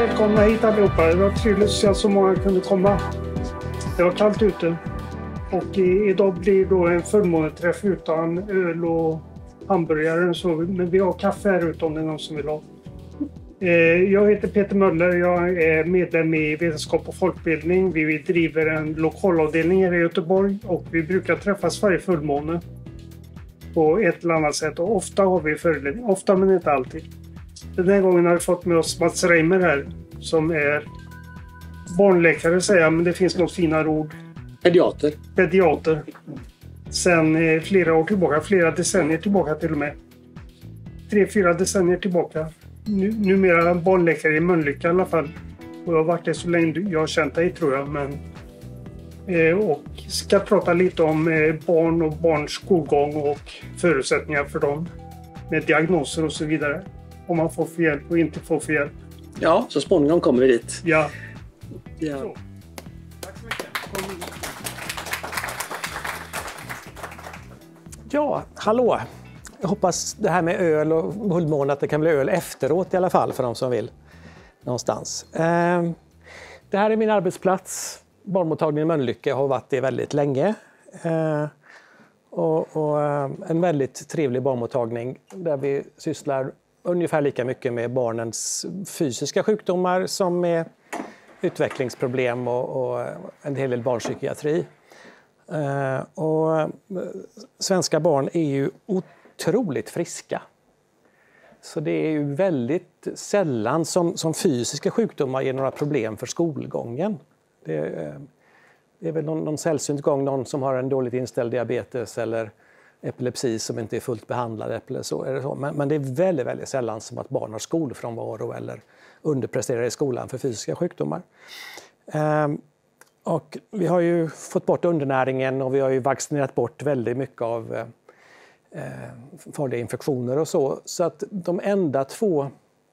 välkomna hit allihopa. Det var trevligt att se att så många kunde komma. Det var kallt ute. Och idag blir då en förmåneträff utan öl och hamburgare. Så, men vi har kaffe här ute om det är någon som vill ha. Jag heter Peter Möller. Jag är medlem i Vetenskap och folkbildning. Vi driver en lokalavdelning här i Göteborg. Och vi brukar träffas varje fullmåne. På ett eller annat sätt. Och ofta har vi föreläsning. Ofta men inte alltid. Den här gången har vi fått med oss Mats Reimer här. Som är barnläkare säger jag, men det finns något finare ord. Pediater. Sen flera år tillbaka, flera decennier tillbaka till och med. 3-4 decennier tillbaka. Numera barnläkare i Mölnlycke i alla fall. Och jag har varit det så länge jag har känt dig tror jag. Men, och ska prata lite om barn och barns skolgång och förutsättningar för dem. Med diagnoser och så vidare. Om man får för hjälp och inte får för hjälp. Ja, så småningom kommer vi dit. Ja. Ja. Tack så mycket. Ja, hallå. Jag hoppas det här med öl och bullmån att det kan bli öl efteråt i alla fall för de som vill någonstans. Det här är min arbetsplats. Barnmottagningen i Mölnlycke har varit det väldigt länge. Och en väldigt trevlig barnmottagning där vi sysslar ungefär lika mycket med barnens fysiska sjukdomar som med utvecklingsproblem och en hel del barnpsykiatri. Och svenska barn är ju otroligt friska. Så det är ju väldigt sällan som fysiska sjukdomar ger några problem för skolgången. Det är väl någon sällsynt gång någon som har en dåligt inställd diabetes eller epilepsi som inte är fullt behandlad eller så. Men det är väldigt, väldigt sällan som att barn har skolfrånvaro eller underpresterar i skolan för fysiska sjukdomar. Och vi har ju fått bort undernäringen och vi har ju vaccinerat bort väldigt mycket av farliga infektioner och så. Så att de enda två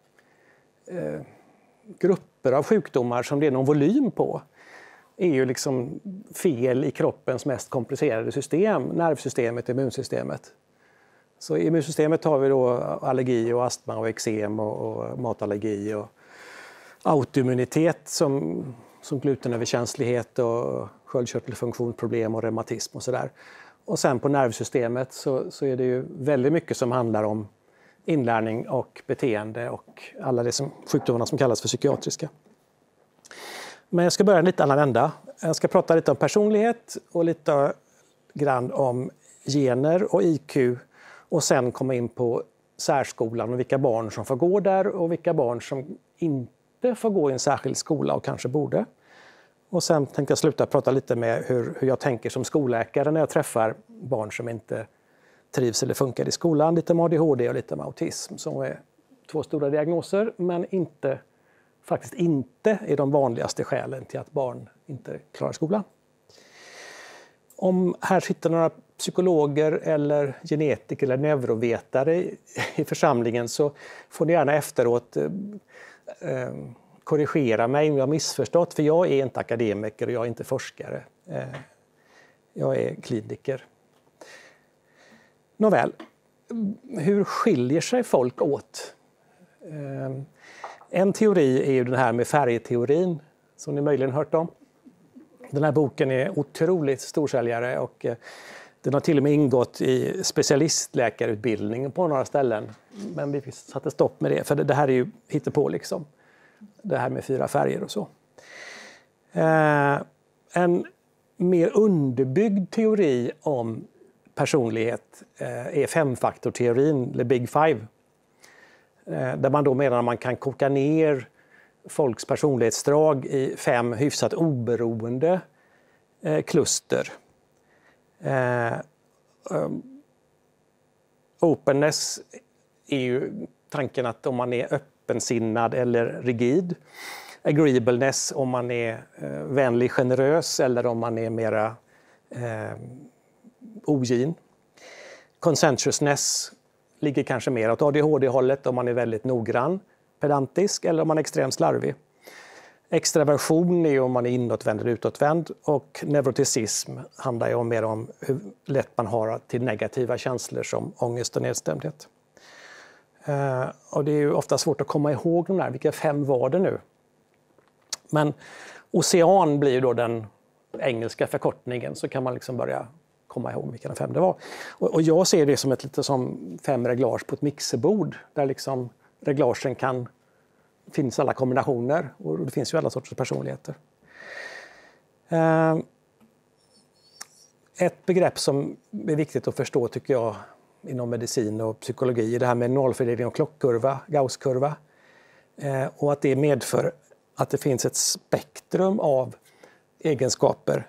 grupper av sjukdomar som det är någon volym på är ju liksom fel i kroppens mest komplicerade system, nervsystemet och immunsystemet. Så i immunsystemet har vi då allergi och astma och eksem och matallergi och autoimmunitet som glutenöverkänslighet och sköldkörtelfunktionsproblem och reumatism och sådär. Och sen på nervsystemet så är det ju väldigt mycket som handlar om inlärning och beteende och alla de sjukdomarna som kallas för psykiatriska. Men jag ska börja en lite annan ända. Jag ska prata lite om personlighet och lite grann om gener och IQ och sen komma in på särskolan och vilka barn som får gå där och vilka barn som inte får gå i en särskild skola och kanske borde. Och sen tänkte jag sluta prata lite med hur jag tänker som skolläkare när jag träffar barn som inte trivs eller funkar i skolan. Lite med ADHD och lite med autism som är två stora diagnoser men faktiskt inte är de vanligaste skälen till att barn inte klarar skolan. Om här sitter några psykologer eller genetiker eller neurovetare i församlingen så får ni gärna efteråt korrigera mig om jag har missförstått. För jag är inte akademiker och jag är inte forskare. Jag är kliniker. Nåväl, hur skiljer sig folk åt? En teori är ju den här med färgteorin som ni möjligen hört om. Den här boken är otroligt storsäljare och den har till och med ingått i specialistläkarutbildningen på några ställen. Men vi satte stopp med det för det här är ju hittepå liksom. Det här med 4 färger och så. En mer underbyggd teori om personlighet är 5-faktorteorin, eller Big Five. Där man då menar att man kan koka ner folks personlighetsdrag i 5 hyfsat oberoende kluster. Openness är ju tanken att om man är öppensinnad eller rigid. Agreeableness om man är vänlig, generös eller om man är mera ogin. Conscientiousness ligger kanske mer åt ADHD-hållet om man är väldigt noggrann, pedantisk eller om man är extremt slarvig. Extraversion är ju om man är inåtvänd eller utåtvänd och neuroticism handlar ju mer om hur lätt man har till negativa känslor som ångest och nedstämdhet. Och det är ju ofta svårt att komma ihåg de där, vilka 5 var det nu? Men ocean blir ju då den engelska förkortningen, så kan man liksom börja komma ihåg vilka 5 det var. Och jag ser det som lite som 5 reglage på ett mixerbord, där liksom reglagen finns alla kombinationer, och det finns ju alla sorters personligheter. Ett begrepp som är viktigt att förstå, tycker jag, inom medicin och psykologi är det här med nollfördelning och klockkurva, Gausskurva. Och att det medför att det finns ett spektrum av egenskaper.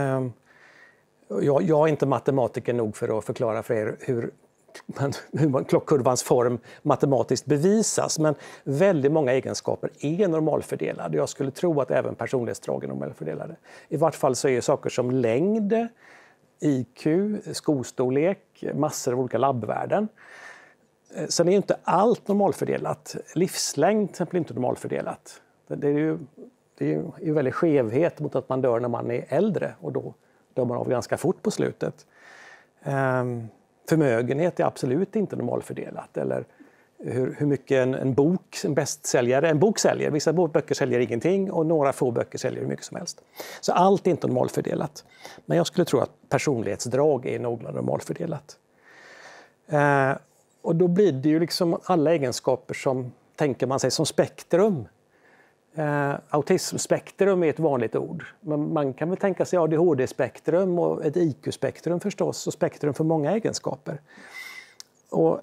Jag är inte matematiker nog för att förklara för er hur klockkurvans form matematiskt bevisas, men väldigt många egenskaper är normalfördelade. Jag skulle tro att även personlighetsdrag är normalfördelade. I vart fall så är saker som längd, IQ, skostorlek, massor av olika labbvärden. Sen är ju inte allt normalfördelat. Livslängd till exempel är inte normalfördelat. Det är ju väldigt skevhet mot att man dör när man är äldre, och då dör man av ganska fort på slutet. Förmögenhet är absolut inte normalfördelat. Eller hur mycket en bok säljer. Vissa böcker säljer ingenting, och några få böcker säljer hur mycket som helst. Så allt är inte normalfördelat. Men jag skulle tro att personlighetsdrag är någorlunda normalfördelat. Och då blir det ju liksom alla egenskaper som, tänker man sig, som spektrum. Autismspektrum är ett vanligt ord. Men man kan väl tänka sig ADHD-spektrum och ett IQ-spektrum förstås, och spektrum för många egenskaper. Och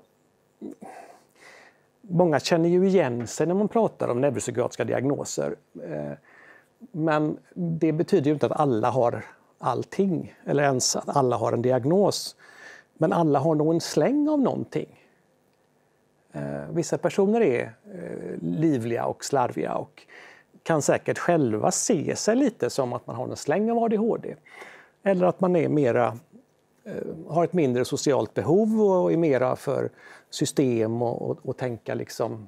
många känner ju igen sig när man pratar om neuropsykiatriska diagnoser. Men det betyder ju inte att alla har allting, eller ens att alla har en diagnos. Men alla har nog en släng av någonting. Vissa personer är livliga och slarviga och kan säkert själva se sig lite som att man har en släng av ADHD. Eller att man är mera, har ett mindre socialt behov och är mera för system och tänka liksom...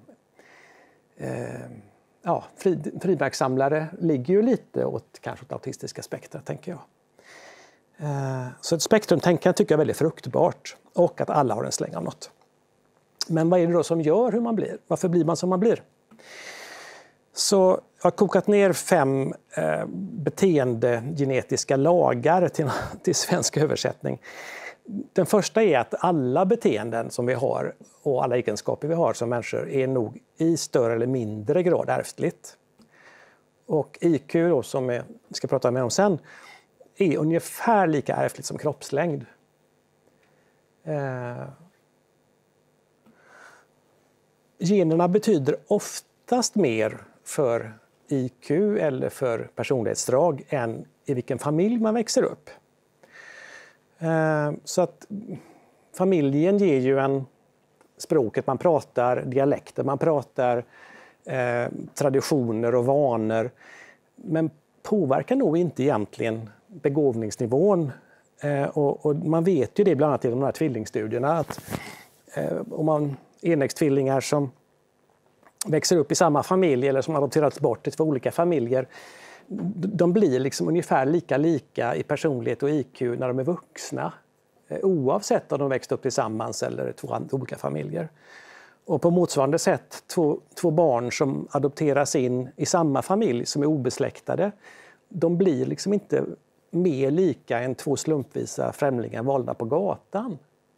frimärkssamlare ligger ju lite åt kanske åt autistiska spektra, tänker jag. Så ett spektrumtänkande tycker jag är väldigt fruktbart, och att alla har en släng av något. Men vad är det då som gör hur man blir? Varför blir man som man blir? Så jag har kokat ner 5 beteendegenetiska lagar till svensk översättning. Den första är att alla beteenden som vi har och alla egenskaper vi har som människor är nog i större eller mindre grad ärftligt. Och IQ, då, som vi ska prata mer om sen, är ungefär lika ärftligt som kroppslängd. Generna betyder oftast mer för IQ eller för personlighetsdrag än i vilken familj man växer upp. Så att familjen ger ju språket man pratar, dialekter man pratar, traditioner och vanor. Men påverkar nog inte egentligen begåvningsnivån. Och man vet ju det bland annat i de här tvillingstudierna, att om man enäggstvillingar som växer upp i samma familj eller som adopterats bort till 2 olika familjer, de blir liksom ungefär lika i personlighet och IQ när de är vuxna, oavsett om de växt upp tillsammans eller 2 olika familjer. Och på motsvarande sätt, två barn som adopteras in i samma familj som är obesläktade, de blir liksom inte mer lika än 2 slumpvisa främlingar valda på gatan.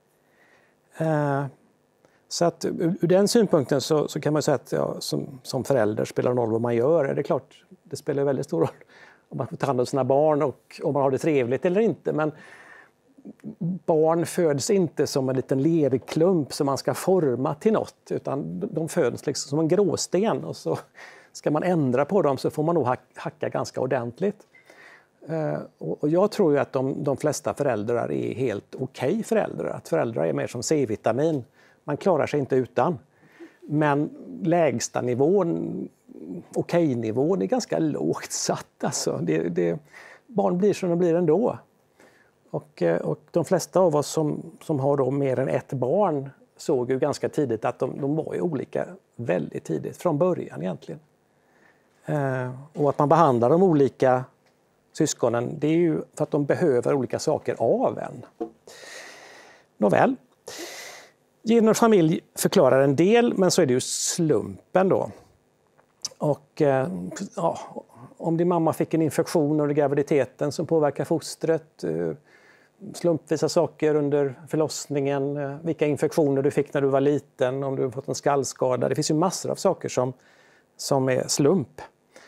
Så att ur den synpunkten så kan man säga att som förälder spelar det roll vad man gör. Det är klart, det spelar väldigt stor roll om man får ta hand om sina barn och om man har det trevligt eller inte. Men barn föds inte som en liten lerklump som man ska forma till något, utan de föds liksom som en gråsten, och så ska man ändra på dem så får man nog hacka ganska ordentligt. Och jag tror ju att de flesta föräldrar är helt okej föräldrar. Att föräldrar är mer som C-vitamin. Man klarar sig inte utan. Men lägsta nivån, okej-nivån, är ganska lågt satt. Alltså. Barn blir som de blir ändå. Och de flesta av oss som har då mer än ett barn såg ju ganska tidigt att de var ju olika väldigt tidigt, från början egentligen. Och att man behandlar de olika syskonen, det är ju för att de behöver olika saker av en. Nåväl. Gener och familj förklarar en del, men så är det ju slumpen då. Och ja, om din mamma fick en infektion under graviditeten som påverkar fostret, slumpvisa saker under förlossningen, vilka infektioner du fick när du var liten, om du fått en skallskada. Det finns ju massor av saker som är slump.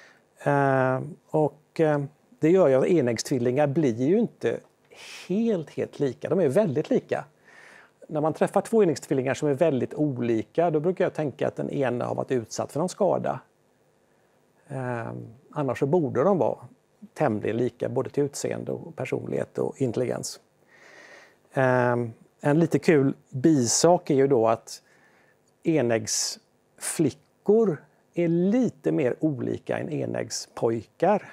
Det gör ju att enäggstvillingar blir ju inte helt lika. De är väldigt lika. När man träffar två enäggstvillingar som är väldigt olika, då brukar jag tänka att den ena har varit utsatt för någon skada. Annars så borde de vara tämligen lika både till utseende och personlighet och intelligens. En lite kul bisak är ju då att enäggsflickor är lite mer olika än enäggspojkar.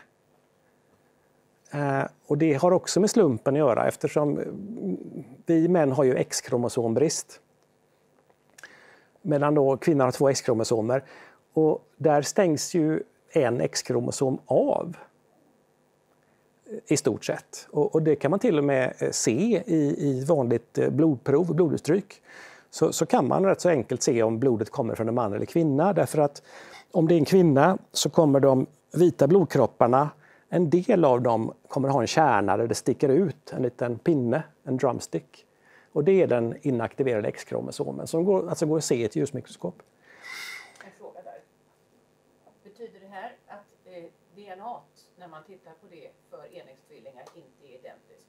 Och det har också med slumpen att göra eftersom vi män har ju X-kromosombrist. Medan då kvinnor har 2 X-kromosomer. Och där stängs ju en X-kromosom av i stort sett. Och det kan man till och med se i vanligt blodprov, blodutstryk. Så kan man rätt så enkelt se om blodet kommer från en man eller kvinna. Därför att om det är en kvinna så kommer de vita blodkropparna, en del av dem kommer ha en kärna där det sticker ut en liten pinne, en drumstick. Och det är den inaktiverade X-kromosomen som går att se i ett ljusmikroskop. En fråga där. Betyder det här att DNA, när man tittar på det för enäggstvillingar, inte är identiskt?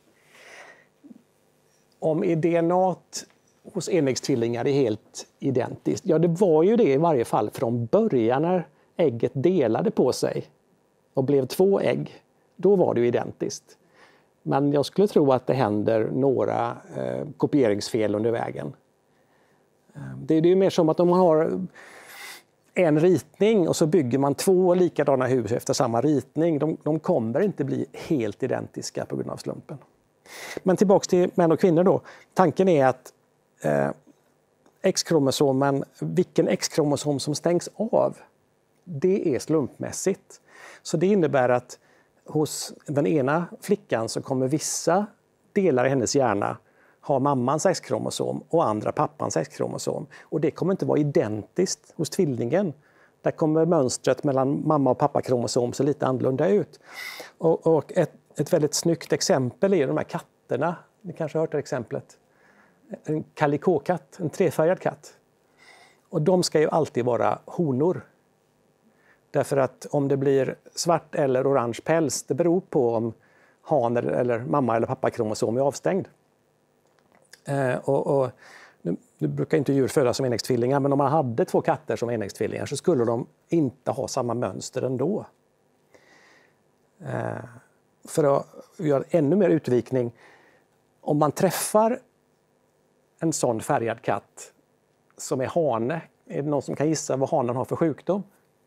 Om DNA hos enäggstvillingar är helt identiskt? Ja, det var ju det i varje fall från början när ägget delade på sig och blev 2 ägg. Då var det ju identiskt. Men jag skulle tro att det händer några kopieringsfel under vägen. Det är ju mer som att om man har en ritning och så bygger man 2 likadana hus efter samma ritning. De kommer inte bli helt identiska på grund av slumpen. Men tillbaks till män och kvinnor då. Tanken är att X-kromosomen, vilken X-kromosom som stängs av, det är slumpmässigt. Så det innebär att hos den ena flickan så kommer vissa delar i hennes hjärna ha mammans X-kromosom och andra pappans X-kromosom. Och det kommer inte vara identiskt hos tvillingen. Där kommer mönstret mellan mamma och pappakromosom se lite annorlunda ut. Och ett väldigt snyggt exempel är de här katterna. Ni kanske har hört det exemplet. En kalikåkatt, en trefärgad katt. Och de ska ju alltid vara honor. Därför att om det blir svart eller orange päls, det beror på om han eller mamma eller pappakromosom är avstängd. Nu brukar inte djur födas som enäggstvillingar, men om man hade 2 katter som enäggstvillingar så skulle de inte ha samma mönster ändå. För att göra ännu mer utvikning, om man träffar en sån färgad katt som är hane, är det någon som kan gissa vad hanen har för sjukdom?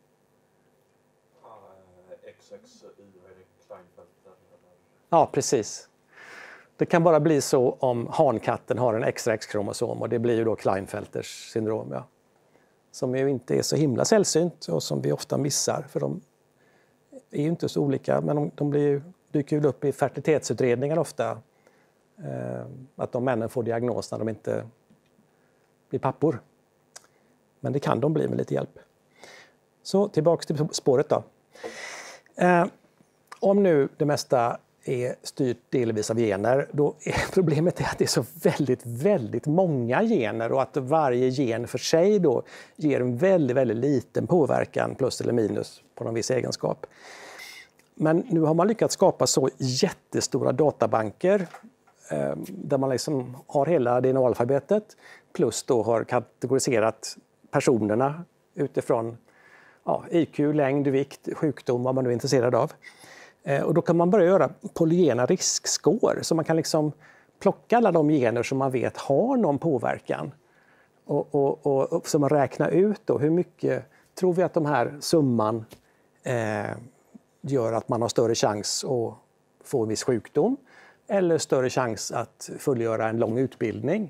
Ja, precis. Det kan bara bli så om hankatten har en extra X-kromosom och det blir ju då Klinefelters syndrom. Ja. Som ju inte är så himla sällsynt och som vi ofta missar för de är ju inte så olika men de dyker ju upp i fertilitetsutredningar ofta. Att de männen får diagnos när de inte blir pappor. Men det kan de bli med lite hjälp. Så tillbaks till spåret då. Om nu det mesta är styrt delvis av gener, då är problemet att det är så väldigt många gener och att varje gen för sig då ger en väldigt liten påverkan plus eller minus på någon viss egenskap. Men nu har man lyckats skapa så jättestora databanker där man liksom har hela DNA-alfabetet plus då har kategoriserat personerna utifrån IQ, längd, vikt, sjukdom, vad man nu är intresserad av. Och då kan man börja göra polygena riskskår så man kan liksom plocka alla de gener som man vet har någon påverkan och så man räknar ut då hur mycket tror vi att de här summan gör att man har större chans att få en viss sjukdom eller större chans att fullgöra en lång utbildning.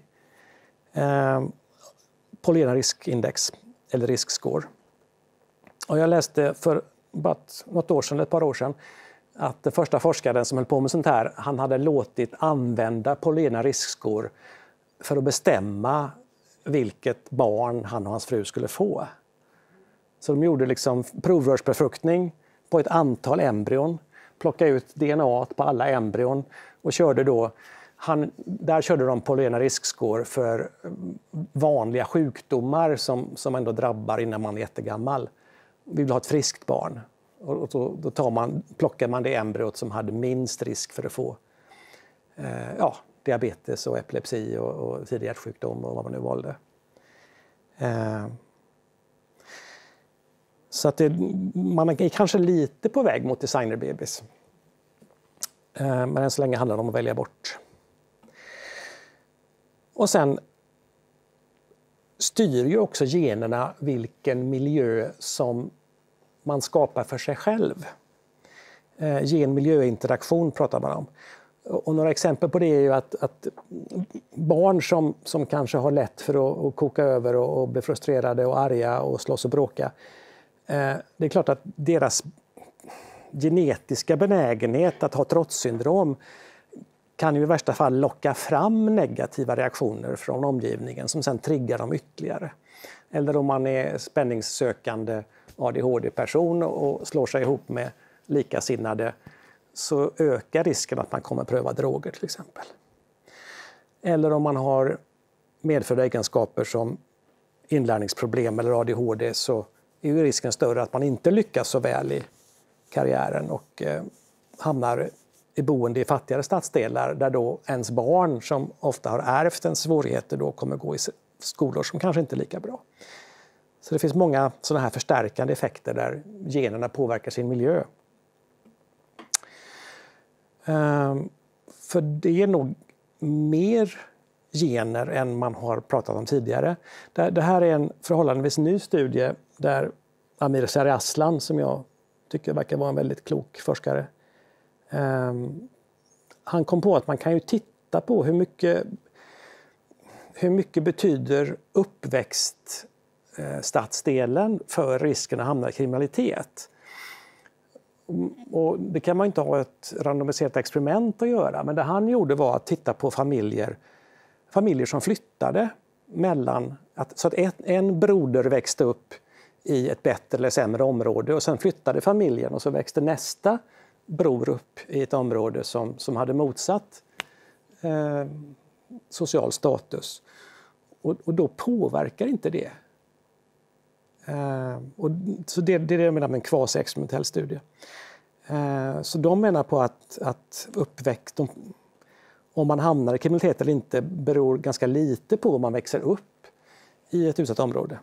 Polygena riskindex eller riskscore. Och jag läste för bara ett par år sedan att den första forskaren som höll på med sånt här, han hade låtit använda polygena riskskor för att bestämma vilket barn han och hans fru skulle få. Så de gjorde liksom provrörsbefruktning på ett antal embryon, plockade ut DNA på alla embryon och körde då, där körde de polygena riskscore för vanliga sjukdomar som ändå drabbar innan man är jättegammal. Vi vill ha ett friskt barn. Och då plockar man det embryot som hade minst risk för att få diabetes och epilepsi och tidig hjärtsjukdom och vad man nu valde. Så att man är kanske lite på väg mot designerbebis. Men än så länge handlar det om att välja bort. Och sen styr ju också generna vilken miljö som man skapar för sig själv. Gen-miljöinteraktion pratar man om. Och några exempel på det är ju att barn som kanske har lätt för att koka över och bli frustrerade och arga och slåss och bråka. Det är klart att deras genetiska benägenhet att ha trotssyndrom kan ju i värsta fall locka fram negativa reaktioner från omgivningen som sen triggar dem ytterligare. Eller om man är spänningssökande ADHD-person och slår sig ihop med likasinnade så ökar risken att man kommer pröva droger till exempel. Eller om man har medfödda egenskaper som inlärningsproblem eller ADHD så är ju risken större att man inte lyckas så väl i karriären och hamnar i boende i fattigare stadsdelar där då ens barn som ofta har ärvt en svårigheter då kommer gå i skolor som kanske inte är lika bra. Så det finns många sådana här förstärkande effekter där generna påverkar sin miljö. För det är nog mer gener än man har pratat om tidigare. Det här är en förhållandevis ny studie där Amir Sariaslan, som jag tycker verkar vara en väldigt klok forskare, han kom på att man kan ju titta på hur mycket betyder uppväxtstadsdelen för risken att hamna i kriminalitet. Och det kan man inte ha ett randomiserat experiment att göra, men det han gjorde var att titta på familjer som flyttade så att en broder växte upp i ett bättre eller sämre område och sen flyttade familjen och så växte nästa bror upp i ett område som hade motsatt social status. Och då påverkar inte det. Så det är det jag menar med en kvasi-experimentell studie. Så de menar på att uppväxt, om man hamnar i kriminalitet eller inte, beror ganska lite på om man växer upp i ett utsatt område.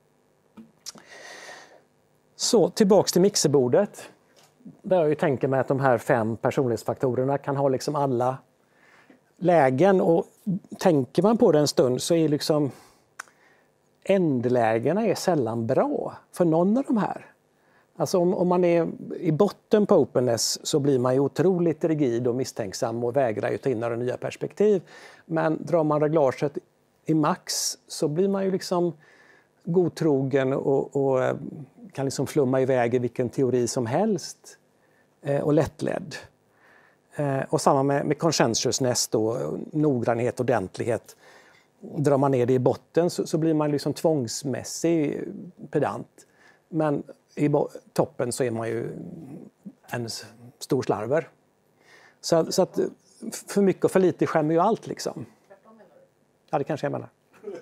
Så tillbaks till mixerbordet. Där jag ju tänker mig att de här 5 personlighetsfaktorerna kan ha liksom alla lägen. Och tänker man på det en stund så är liksom ändlägena är sällan bra för någon av de här. Alltså om man är i botten på openness så blir man ju otroligt rigid och misstänksam och vägrar ju ta in några nya perspektiv. Men drar man reglaget i max så blir man ju liksom godtrogen och kan liksom flumma iväg i vilken teori som helst och lättledd. Och samma med conscientiousness då, noggrannhet, ordentlighet. Drar man ner det i botten så blir man liksom tvångsmässig pedant. Men i toppen så är man ju en stor slarver. Så att för mycket och för lite skämmer ju allt liksom. Ja, det kanske jag menar.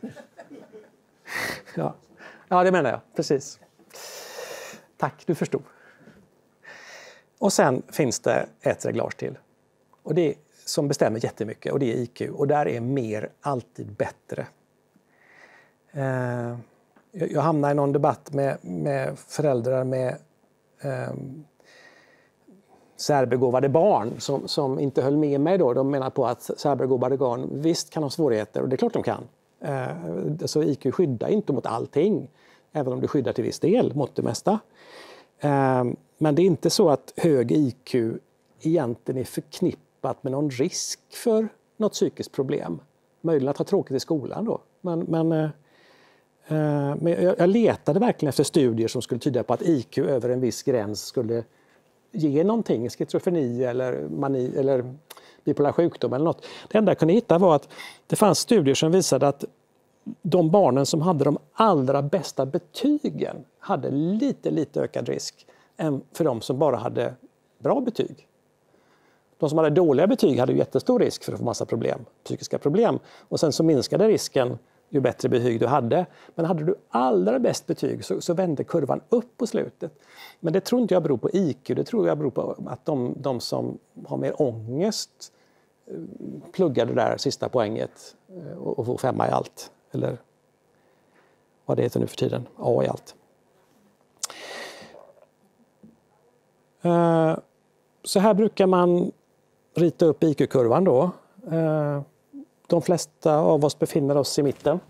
Ja, det menar jag. Precis. Tack, du förstod. Och sen finns det ett reglage till. Och det som bestämmer jättemycket, och det är IQ. Och där är mer alltid bättre. Jag hamnade i någon debatt med föräldrar med särbegåvade barn som inte höll med mig då. De menar på att särbegåvade barn visst kan ha svårigheter, och det är klart de kan. Så IQ skyddar inte mot allting, även om det skyddar till viss del mot det mesta. Men det är inte så att hög IQ egentligen är förknippat med någon risk för något psykiskt problem. Möjligen att ha tråkigt i skolan då. Men jag letade verkligen efter studier som skulle tyda på att IQ över en viss gräns skulle ge någonting, schizofreni eller mani eller bipolär sjukdom eller något. Det enda jag kunde hitta var att det fanns studier som visade att de barnen som hade de allra bästa betygen hade lite ökad risk än för de som bara hade bra betyg. De som hade dåliga betyg hade ju jättestor risk för att få massa problem, psykiska problem. Och sen så minskade risken ju bättre betyg du hade. Men hade du allra bäst betyg så vände kurvan upp på slutet. Men det tror inte jag beror på IQ, det tror jag beror på att de som har mer ångest pluggar det där sista poänget och får 5 i allt. Eller vad det heter nu för tiden, A i allt. Så här brukar man rita upp IQ-kurvan då. De flesta av oss befinner oss i mitten.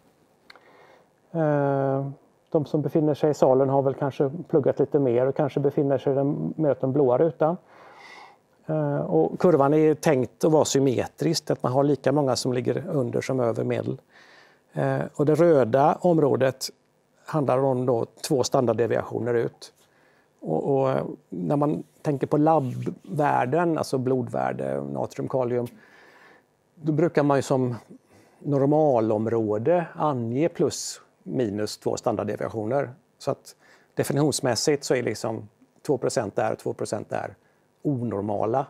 De som befinner sig i salen har väl kanske pluggat lite mer och kanske befinner sig mer åt den blåa rutan. Och kurvan är tänkt att vara symmetrisk, att man har lika många som ligger under som över medel. Och det röda området handlar om då 2 standarddeviationer ut. Och när man tänker på labbvärden, alltså blodvärde, natrium, kalium, då brukar man ju som normalområde ange plus minus 2 standarddeviationer. Så att definitionsmässigt så är liksom 2% där och 2% där onormala.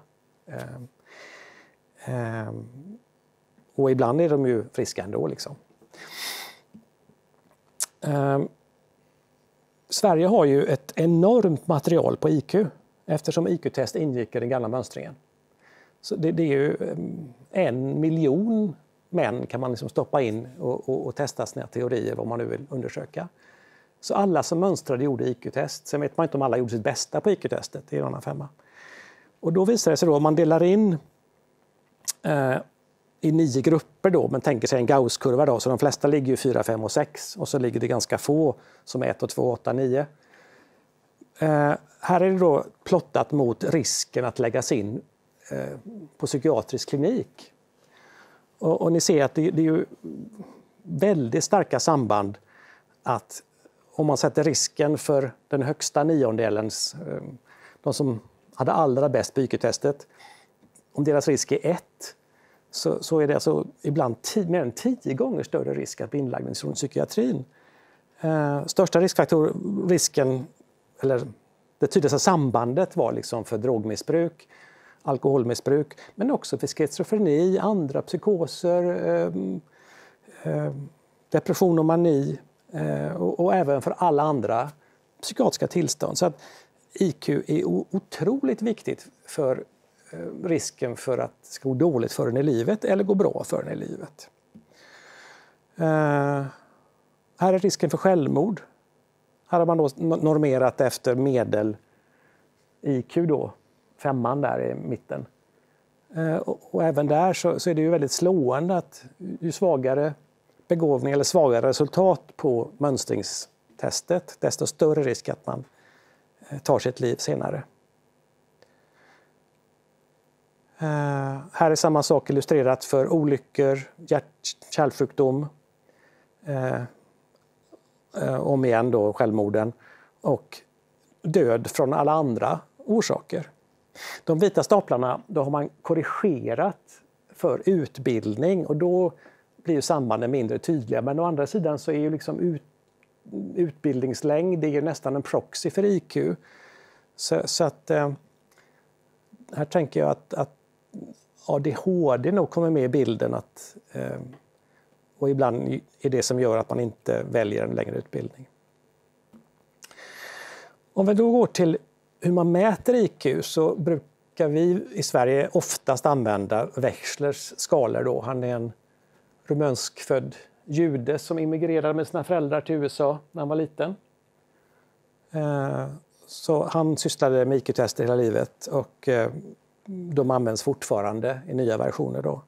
Och ibland är de ju friska ändå liksom. Sverige har ju ett enormt material på IQ eftersom IQ-test ingick i den gamla mönstringen. Så det är ju 1 miljon män kan man liksom stoppa in och testa sina teorier vad man nu vill undersöka. Så alla som mönstrade gjorde IQ-test. Sen vet man inte om alla gjorde sitt bästa på IQ-testet, det är en annan femma. Och då visar det sig då, om man delar in i 9 grupper då, men tänker sig en Gauss-kurva då, så de flesta ligger ju 4, 5 och 6 och så ligger det ganska få som är 1 och 2, 8, 9. Här är det då plottat mot risken att läggas in på psykiatrisk klinik. Och ni ser att det är ju väldigt starka samband att om man sätter risken för den högsta niondelens, de som hade allra bäst på IQ-testet, om deras risk är 1 så är det alltså ibland mer än 10 gånger större risk att bli inlagd i psykiatrin. Största risken, eller det tydligaste sambandet var liksom för drogmissbruk, alkoholmissbruk, men också för schizofreni, andra psykoser, depression och mani och även för alla andra psykiatriska tillstånd. Så att IQ är otroligt viktigt för risken för att det ska gå dåligt för en i livet eller gå bra för en i livet. Här är risken för självmord. Här har man då normerat efter medel IQ då, 5 där i mitten. Och även där så är det ju väldigt slående att ju svagare begåvning eller svagare resultat på mönstringstestet, desto större risk att man tar sitt liv senare. Här är samma sak illustrerat för olyckor, hjärt-kärlsjukdom, om igen då självmorden och död från alla andra orsaker. De vita staplarna, då har man korrigerat för utbildning och då blir ju sambanden mindre tydliga. Men å andra sidan så är ju liksom utbildningslängd, det är ju nästan en proxy för IQ. Så att här tänker jag att ADHD nog kommer med i bilden och ibland är det som gör att man inte väljer en längre utbildning. Om vi då går till hur man mäter IQ så brukar vi i Sverige oftast använda Wechslers skalor då. Han är en rumänskfödd jude som immigrerade med sina föräldrar till USA när han var liten. Så han sysslade med IQ-tester hela livet och de används fortfarande i nya versioner då.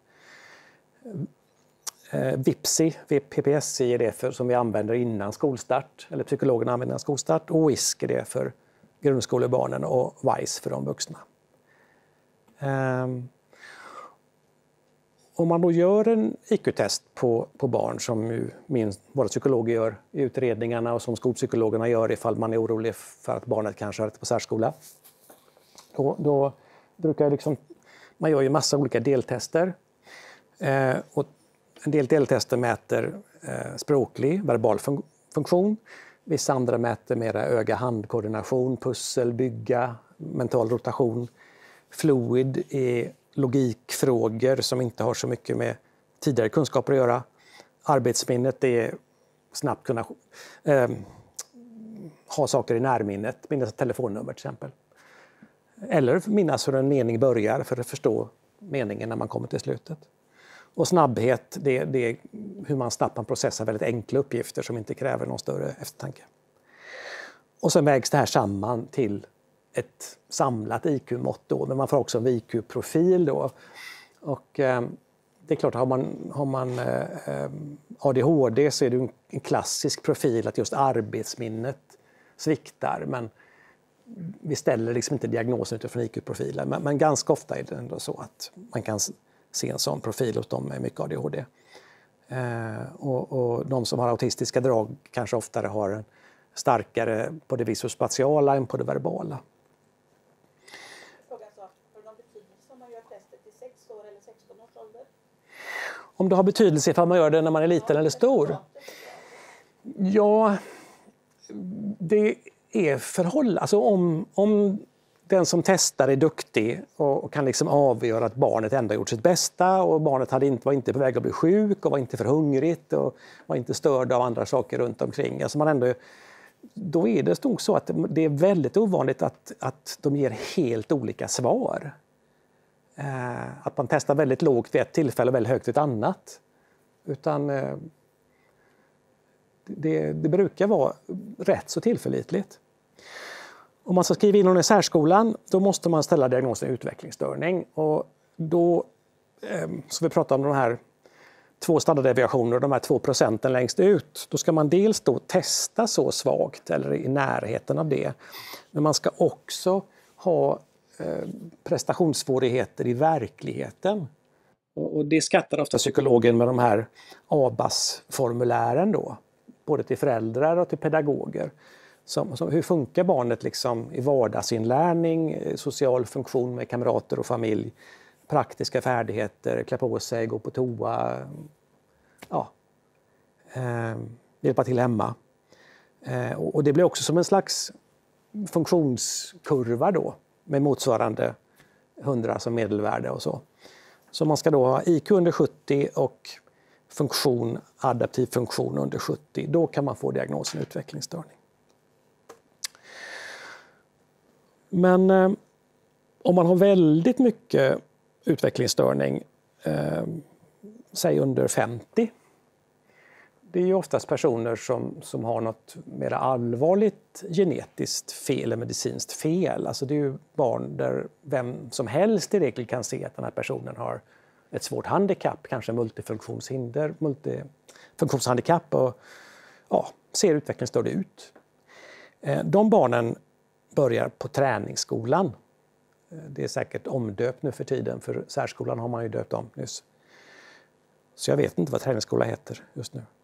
VIPSI, PPSI är det som vi använder innan skolstart, eller psykologerna använder innan skolstart, och WISC är det för grundskolebarnen och WISE för de vuxna. Om man då gör en IQ-test på barn som ju våra psykologer gör i utredningarna och som skolpsykologerna gör ifall man är orolig för att barnet kanske har varit på särskola. Då brukar man gör ju massa olika deltester. Och en del deltester mäter språklig, verbal funktion. Vissa andra mäter mera öga-handkoordination, pussel, bygga, mental rotation. Fluid är logikfrågor som inte har så mycket med tidigare kunskaper att göra. Arbetsminnet är snabbt kunna ha saker i närminnet, minnas ett telefonnummer till exempel. Eller minnas hur en mening börjar för att förstå meningen när man kommer till slutet. Och snabbhet, det är hur man snabbt kan processa väldigt enkla uppgifter som inte kräver någon större eftertanke. Och sen vägs det här samman till ett samlat IQ-mått då, men man får också en IQ-profil då. Och det är klart, har man ADHD så är det en klassisk profil att just arbetsminnet sviktar, men vi ställer liksom inte diagnosen utifrån IQ-profilen. Men ganska ofta är det ändå så att man kan se en sån profil hos dem med mycket ADHD. Och de som har autistiska drag kanske oftare har en starkare på det visuospatiala än på det verbala. Frågan så, har det någon betydelse om man gör testet i 6 år eller 16 års ålder? Om det har betydelse för man gör det när man är liten eller stor? Ja, det är förhållande. Alltså om den som testar är duktig och kan liksom avgöra att barnet ändå har gjort sitt bästa och barnet var inte på väg att bli sjuk och var inte för hungrigt och var inte störd av andra saker runt omkring. Alltså då är det nog så att det är väldigt ovanligt att de ger helt olika svar. Att man testar väldigt lågt vid ett tillfälle och väldigt högt vid ett annat. Utan det brukar vara rätt så tillförlitligt. Om man ska skriva in någon i särskolan, då måste man ställa diagnosen utvecklingsstörning. Och då, så vi pratar om de här 2 standarddeviationer, de här 2% längst ut. Då ska man dels då testa så svagt eller i närheten av det. Men man ska också ha prestationssvårigheter i verkligheten. Och det skattar ofta psykologen med de här ABAS-formulären då. Både till föräldrar och till pedagoger. Hur funkar barnet liksom i vardagsinlärning, social funktion med kamrater och familj, praktiska färdigheter, klä på sig, gå på toa, hjälpa till hemma. Och det blir också som en slags funktionskurva då med motsvarande 100 som medelvärde och så. Så man ska då ha IQ under 70 och adaptiv funktion under 70. Då kan man få diagnosen utvecklingsstörning. Men om man har väldigt mycket utvecklingsstörning, säg under 50, det är ju oftast personer som har något mer allvarligt genetiskt fel eller medicinskt fel. Alltså det är ju barn där vem som helst i regel kan se att den här personen har ett svårt handikapp, kanske multifunktionshandikapp och ser utvecklingsstörd ut. De barnen börjar på träningsskolan. Det är säkert omdöpt nu för tiden, för särskolan har man ju döpt om nyss. Så jag vet inte vad träningsskola heter just nu.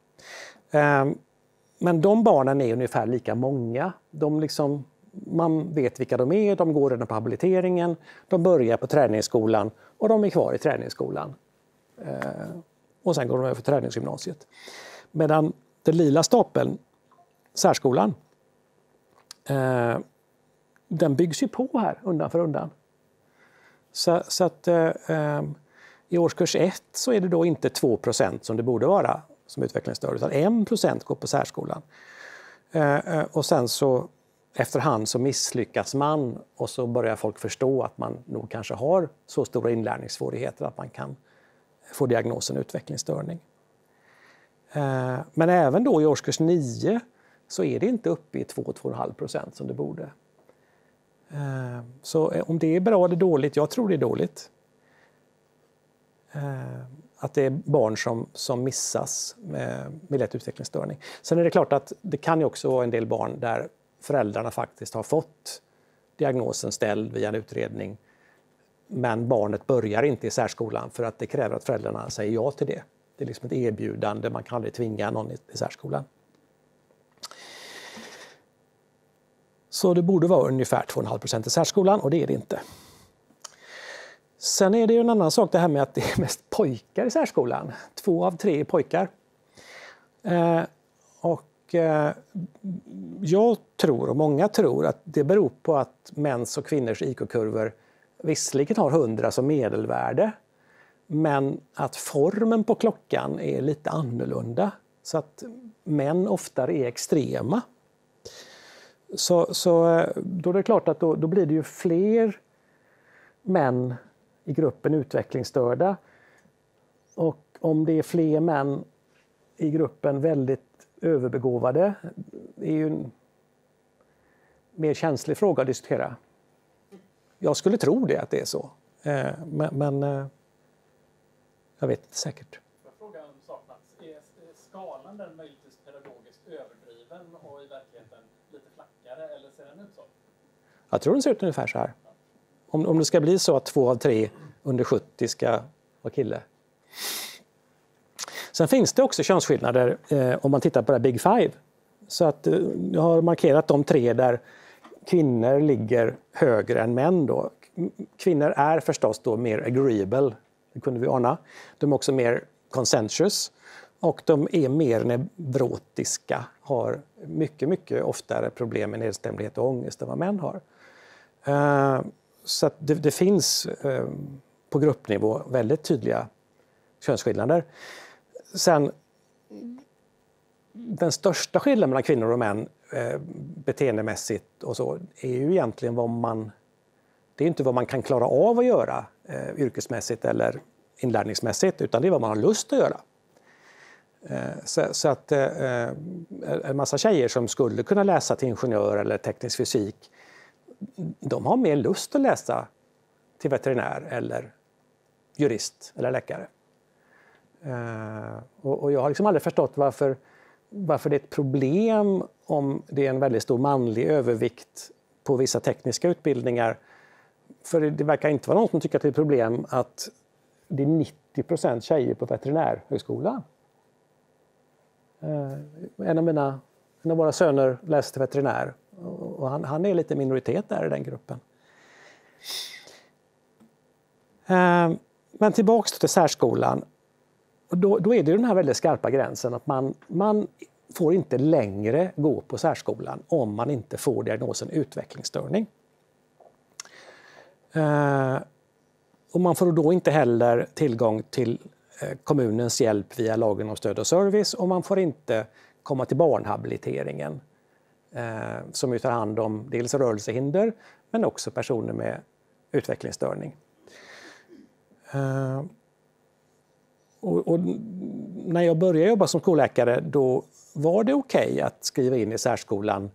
Men de barnen är ungefär lika många. Man vet vilka de är, de går redan på habiliteringen, de börjar på träningsskolan och de är kvar i träningsskolan. Och sen går de över för träningsgymnasiet. Medan den lila stapeln, särskolan, den byggs ju på här undan för undan. Så att i årskurs 1 så är det då inte 2% som det borde vara som utvecklingsstörd, utan 1% går på särskolan. Och sen så efterhand så misslyckas man och så börjar folk förstå att man nog kanske har så stora inlärningssvårigheter att man kan få diagnosen utvecklingsstörning. Men även då i årskurs 9 så är det inte uppe i 2-2,5% som det borde. Så om det är bra eller dåligt, jag tror det är dåligt. Att det är barn som missas med lätt utvecklingsstörning. Sen är det klart att det kan ju också vara en del barn där föräldrarna faktiskt har fått diagnosen ställd via en utredning. Men barnet börjar inte i särskolan för att det kräver att föräldrarna säger ja till det. Det är liksom ett erbjudande, man kan aldrig tvinga någon i särskolan. Så det borde vara ungefär 2,5% i särskolan och det är det inte. Sen är det ju en annan sak det här med att det är mest pojkar i särskolan. 2 av 3 är pojkar. Jag tror, och många tror, att det beror på att mäns och kvinnors IQ-kurvor visserligen har 100 som medelvärde, men att formen på klockan är lite annorlunda. Så att män oftare är extrema. Så då är det klart att då blir det ju fler män i gruppen utvecklingsstörda. Och om det är fler män i gruppen väldigt överbegåvade, är ju en mer känslig fråga att diskutera. Jag skulle tro det, att det är så. Men jag vet inte säkert. Frågan saknas. Är skalan den möjligtvis pedagogiskt överdriven och i verkligheten lite flackare, eller ser den ut så? Jag tror den ser ut ungefär så här. Om det ska bli så att 2 av 3 under 70 ska vara kille. Sen finns det också könsskillnader om man tittar på det Big Five. Så att jag har markerat de 3 där kvinnor ligger högre än män då. Kvinnor är förstås då mer agreeable, det kunde vi ana. De är också mer consensus och de är mer neurotiska, har mycket oftare problem med nedstämdhet och ångest än vad män har. Så att det finns på gruppnivå väldigt tydliga könsskillnader. Sen, den största skillnaden mellan kvinnor och män beteendemässigt och så är ju egentligen det är inte vad man kan klara av att göra yrkesmässigt eller inlärningsmässigt, utan det är vad man har lust att göra. Så att en massa tjejer som skulle kunna läsa till ingenjör eller teknisk fysik, de har mer lust att läsa till veterinär eller jurist eller läkare. Och jag har liksom aldrig förstått varför det är ett problem om det är en väldigt stor manlig övervikt på vissa tekniska utbildningar. För det verkar inte vara någon som tycker att det är ett problem att det är 90% tjejer på veterinärhögskolan. En av våra söner läser till veterinär och han är lite minoritet där i den gruppen. Men tillbaks till särskolan. Och då är det den här väldigt skarpa gränsen att man får inte längre gå på särskolan om man inte får diagnosen utvecklingsstörning. Och man får då inte heller tillgång till kommunens hjälp via lagen om stöd och service, och man får inte komma till barnhabiliteringen som ju tar hand om dels rörelsehinder men också personer med utvecklingsstörning. Och när jag började jobba som skolläkare, då var det okej att skriva in i särskolan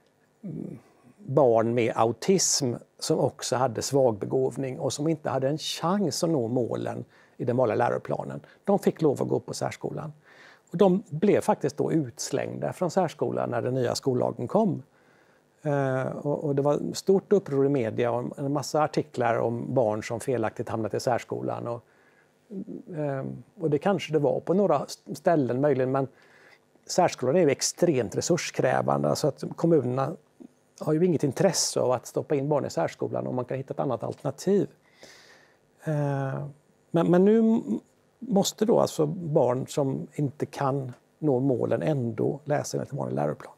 barn med autism som också hade svagbegåvning och som inte hade en chans att nå målen i den vanliga läroplanen. De fick lov att gå på särskolan. Och de blev faktiskt då utslängda från särskolan när den nya skollagen kom. Och det var stort uppror i media och en massa artiklar om barn som felaktigt hamnat i särskolan. Och det kanske det var på några ställen möjligen, men särskolan är ju extremt resurskrävande. Alltså att kommunerna har ju inget intresse av att stoppa in barn i särskolan om man kan hitta ett annat alternativ. Men nu måste då alltså barn som inte kan nå målen ändå läsa enligt vanlig läroplan.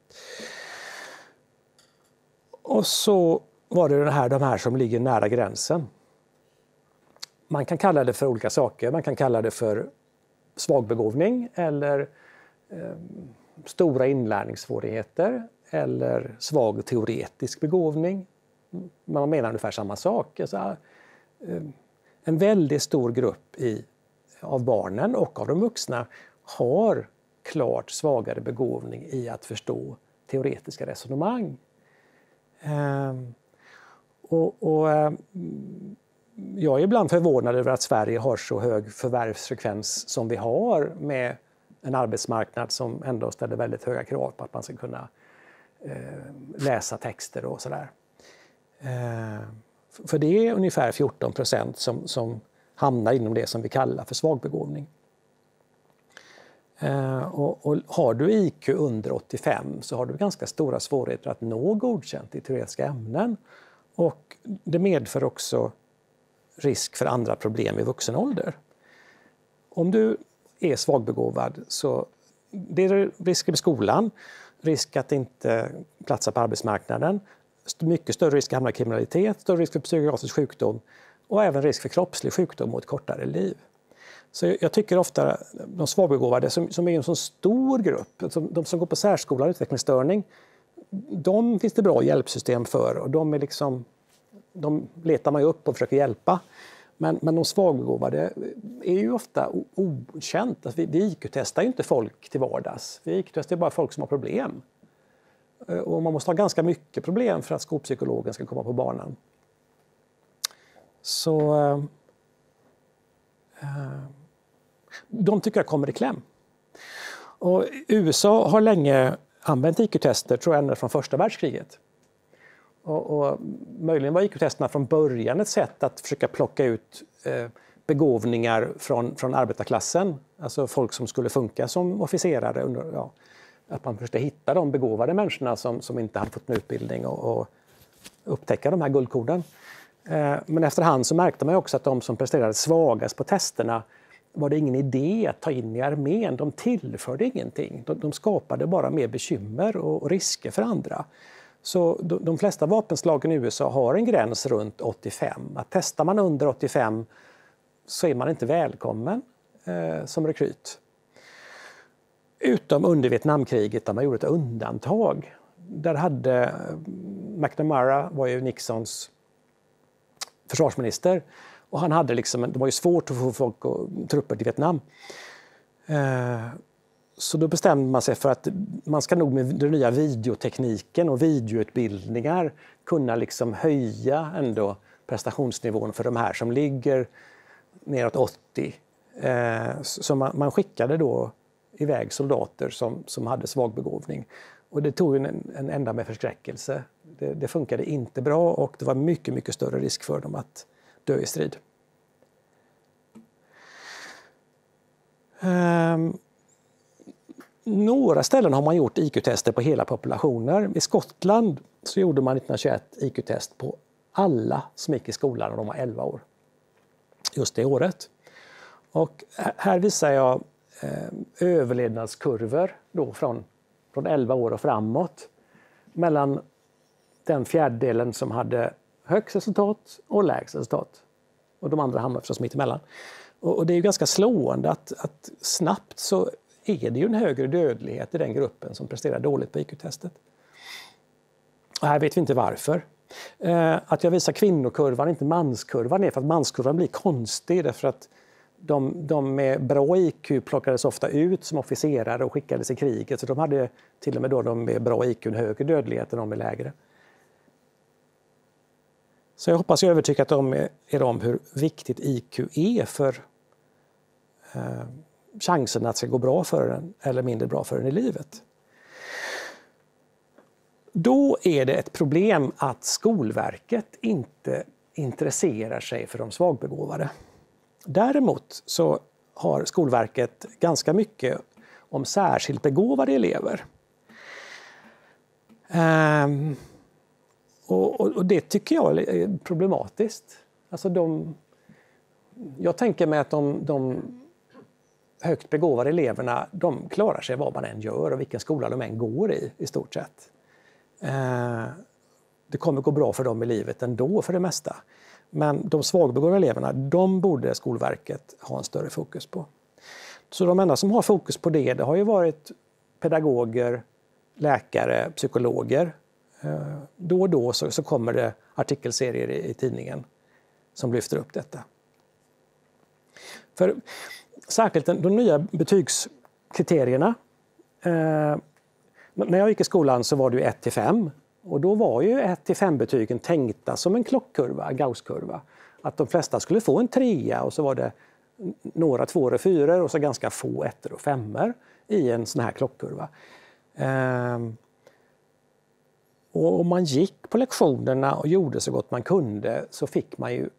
Och så var det de här som ligger nära gränsen. Man kan kalla det för olika saker. Man kan kalla det för svagbegåvning eller stora inlärningssvårigheter eller svag teoretisk begåvning. Man menar ungefär samma sak. Alltså, en väldigt stor grupp av barnen och av de vuxna har klart svagare begåvning i att förstå teoretiska resonemang. Jag är ibland förvånad över att Sverige har så hög förvärvsfrekvens som vi har, med en arbetsmarknad som ändå ställer väldigt höga krav på att man ska kunna läsa texter och sådär. För det är ungefär 14% som hamnar inom det som vi kallar för svagbegåvning. Och har du IQ under 85 så har du ganska stora svårigheter att nå godkänt i teoretiska ämnen. Och det medför också risk för andra problem i vuxen ålder. Om du är svagbegåvad så det är risker med skolan, risk att inte platsa på arbetsmarknaden, mycket större risk att hamna i kriminalitet, större risk för psykiatrisk sjukdom och även risk för kroppslig sjukdom och ett kortare liv. Så jag tycker ofta de svagbegåvade som är en sån stor grupp, de som går på särskola och utvecklingsstörning, de finns det bra hjälpsystem för och de letar man ju upp och försöker hjälpa. Men de svagbegåvade är ju ofta okänt. Alltså vi IQ-testar ju inte folk till vardags. Vi IQ-testar bara folk som har problem. Och man måste ha ganska mycket problem för att skolpsykologen ska komma på banan. Så de tycker jag kommer i kläm. Och USA har länge använt IQ-tester, tror jag, ända från första världskriget. Och möjligen var IQ-testerna från början ett sätt att försöka plocka ut begåvningar från arbetarklassen. Alltså folk som skulle funka som officerare. Att man försökte hitta de begåvade människorna som inte hade fått en utbildning och upptäcka de här guldkornen. Men efterhand så märkte man också att de som presterade svagast på testerna var det ingen idé att ta in i armén. De tillförde ingenting. De skapade bara mer bekymmer och risker för andra. Så de flesta vapenslagen i USA har en gräns runt 85. Att testar man under 85 så är man inte välkommen som rekryt. Utom under Vietnamkriget där man gjorde ett undantag. Där hade McNamara, var ju Nixons försvarsminister, och han hade det var ju svårt att få folk och trupper till Vietnam. Så då bestämde man sig för att man ska nog med den nya videotekniken och videoutbildningar kunna höja ändå prestationsnivån för de här som ligger neråt 80. Så man skickade då iväg soldater som hade svag begåvning. Och det tog en ända med förskräckelse. Det funkade inte bra och det var mycket, mycket större risk för dem att dö i strid. Några ställen har man gjort IQ-tester på hela populationer. I Skottland så gjorde man 1921 IQ-test på alla som gick i skolan när de var 11 år. Just det året. Och här visar jag överlevnadskurvor då från 11 år och framåt. Mellan den fjärdedelen som hade högst resultat och lägst resultat. Och de andra hamnar förstås mitt emellan. Och det är ju ganska slående att snabbt så är det ju en högre dödlighet i den gruppen som presterar dåligt på IQ-testet. Och här vet vi inte varför. Att jag visar kvinnokurvan, inte manskurvan, är för att manskurvan blir konstig därför att de med bra IQ plockades ofta ut som officerare och skickades i kriget. Så de hade till och med då de med bra IQ en högre dödlighet än de med lägre. Så jag hoppas jag övertygat er om hur viktigt IQ är för chansen att det ska gå bra för en eller mindre bra för en i livet. Då är det ett problem att Skolverket inte intresserar sig för de svagbegåvade. Däremot så har Skolverket ganska mycket om särskilt begåvade elever. Och det tycker jag är problematiskt. Alltså jag tänker mig att de högt begåvade eleverna, de klarar sig vad man än gör och vilken skola de än går i stort sett. Det kommer gå bra för dem i livet ändå för det mesta. Men de svagbegåvade eleverna, de borde Skolverket ha en större fokus på. Så de enda som har fokus på det har ju varit pedagoger, läkare, psykologer. Då och då så kommer det artikelserier i tidningen som lyfter upp detta. För särskilt de nya betygskriterierna. När jag gick i skolan så var det ju 1-5. Och då var ju 1-5-betygen tänkta som en klockkurva, Gausskurva. Att de flesta skulle få en 3 och så var det några 2 och 4 och så ganska få 1 och 5 i en sån här klockkurva. Och om man gick på lektionerna och gjorde så gott man kunde så fick man ju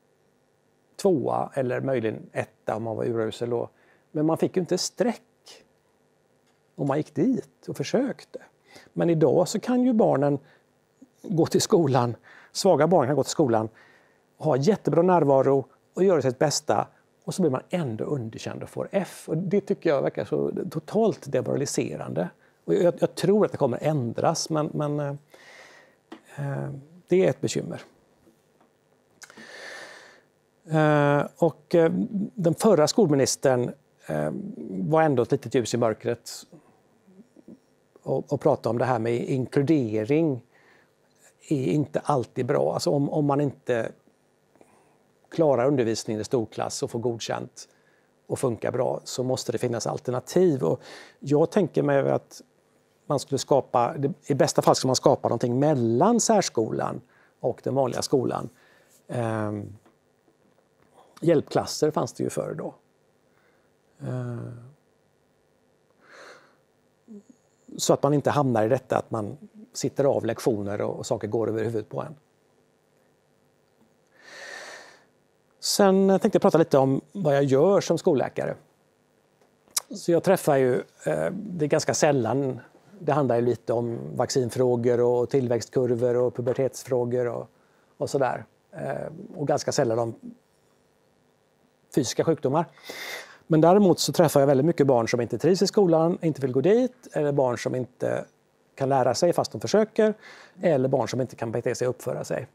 2 eller möjligen 1 om man var urusel. Men man fick ju inte streck om man gick dit och försökte. Men idag så kan ju barnen gå till skolan, svaga barn kan gå till skolan, ha jättebra närvaro och göra sitt bästa Och så blir man ändå underkänd och får F. Och det tycker jag verkar så totalt demoraliserande. Och jag tror att det kommer ändras, men det är ett bekymmer. Och den förra skolministern var ändå ett litet ljus i mörkret och pratade om det här med inkludering är inte alltid bra. Alltså om man inte klarar undervisningen i storklass och får godkänt och funkar bra så måste det finnas alternativ. Och jag tänker mig att man skulle skapa, i bästa fall ska man skapa någonting mellan särskolan och den vanliga skolan. Hjälpklasser fanns det ju förr då. Så att man inte hamnar i detta att man sitter av lektioner och saker går över huvudet på en. Sen tänkte jag prata lite om vad jag gör som skolläkare. Så jag träffar ju, det är ganska sällan, det handlar ju lite om vaccinfrågor och tillväxtkurvor och pubertetsfrågor och sådär. Och ganska sällan om fysiska sjukdomar. Men däremot så träffar jag väldigt mycket barn som inte trivs i skolan, inte vill gå dit, eller barn som inte kan lära sig fast de försöker, eller barn som inte kan bete sig och uppföra sig.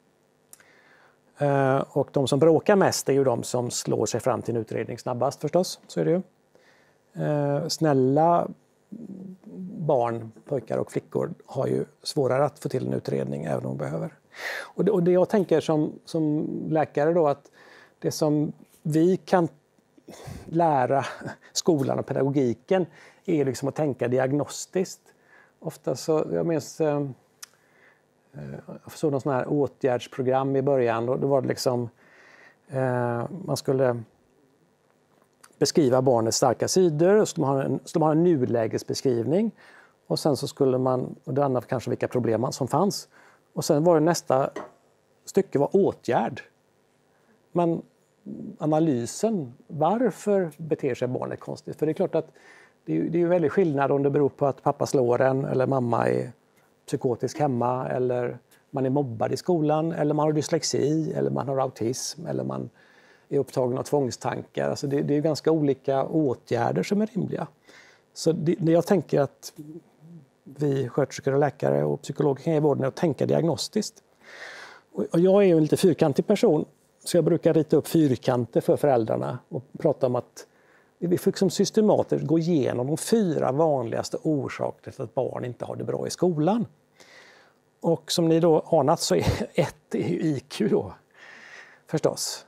Och de som bråkar mest är ju de som slår sig fram till en utredning snabbast förstås, så är det ju. Snälla barn, pojkar och flickor har ju svårare att få till en utredning även om de behöver. Och det jag tänker som läkare då, att det som vi kan lära skolan och pedagogiken är liksom att tänka diagnostiskt. Ofta så, jag minns, jag såg någon sån här åtgärdsprogram i början och då var det liksom, man skulle beskriva barnets starka sidor, och skulle man ha en nulägesbeskrivning och sen så skulle man, och det andra kanske vilka problem som fanns, och sen var det nästa stycke var åtgärd. Men analysen, varför beter sig barnet konstigt? För det är klart att det är ju väldigt skillnad om det beror på att pappa slår en eller mamma är psykotisk hemma eller man är mobbad i skolan eller man har dyslexi eller man har autism eller man är upptagen av tvångstankar. Alltså det är ju ganska olika åtgärder som är rimliga. Så jag tänker att vi sköterskor och läkare och psykologer kan ge vården att tänka diagnostiskt. Och jag är ju en lite fyrkantig person. Så jag brukar rita upp fyrkanter för föräldrarna och prata om att vi får liksom systematiskt gå igenom de 4 vanligaste orsakerna till att barn inte har det bra i skolan. Och som ni då anat så är ett IQ då, förstås.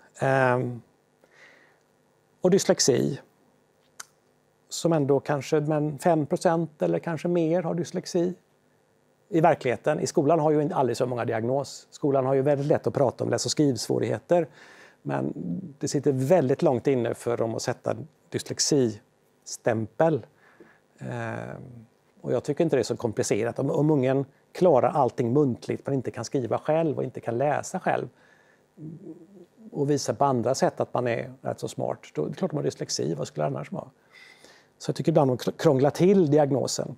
Och dyslexi, som ändå kanske 5% eller kanske mer har dyslexi. I verkligheten, i skolan har ju inte aldrig så många diagnos. Skolan har ju väldigt lätt att prata om läs- och skrivsvårigheter. Men det sitter väldigt långt inne för dem att sätta dyslexi-stämpel. Och jag tycker inte det är så komplicerat. Om ungen klarar allting muntligt men inte kan skriva själv och inte kan läsa själv och visa på andra sätt att man är rätt så smart, då är det klart att man har dyslexi. Vad skulle annars vara? Så jag tycker ibland att de krånglar till diagnosen.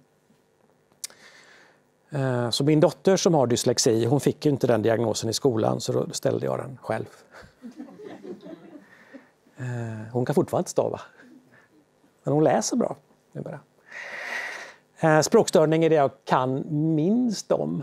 Så min dotter som har dyslexi, hon fick ju inte den diagnosen i skolan så då ställde jag den själv. Hon kan fortfarande inte stava. Men hon läser bra. Språkstörning är det jag kan minst om.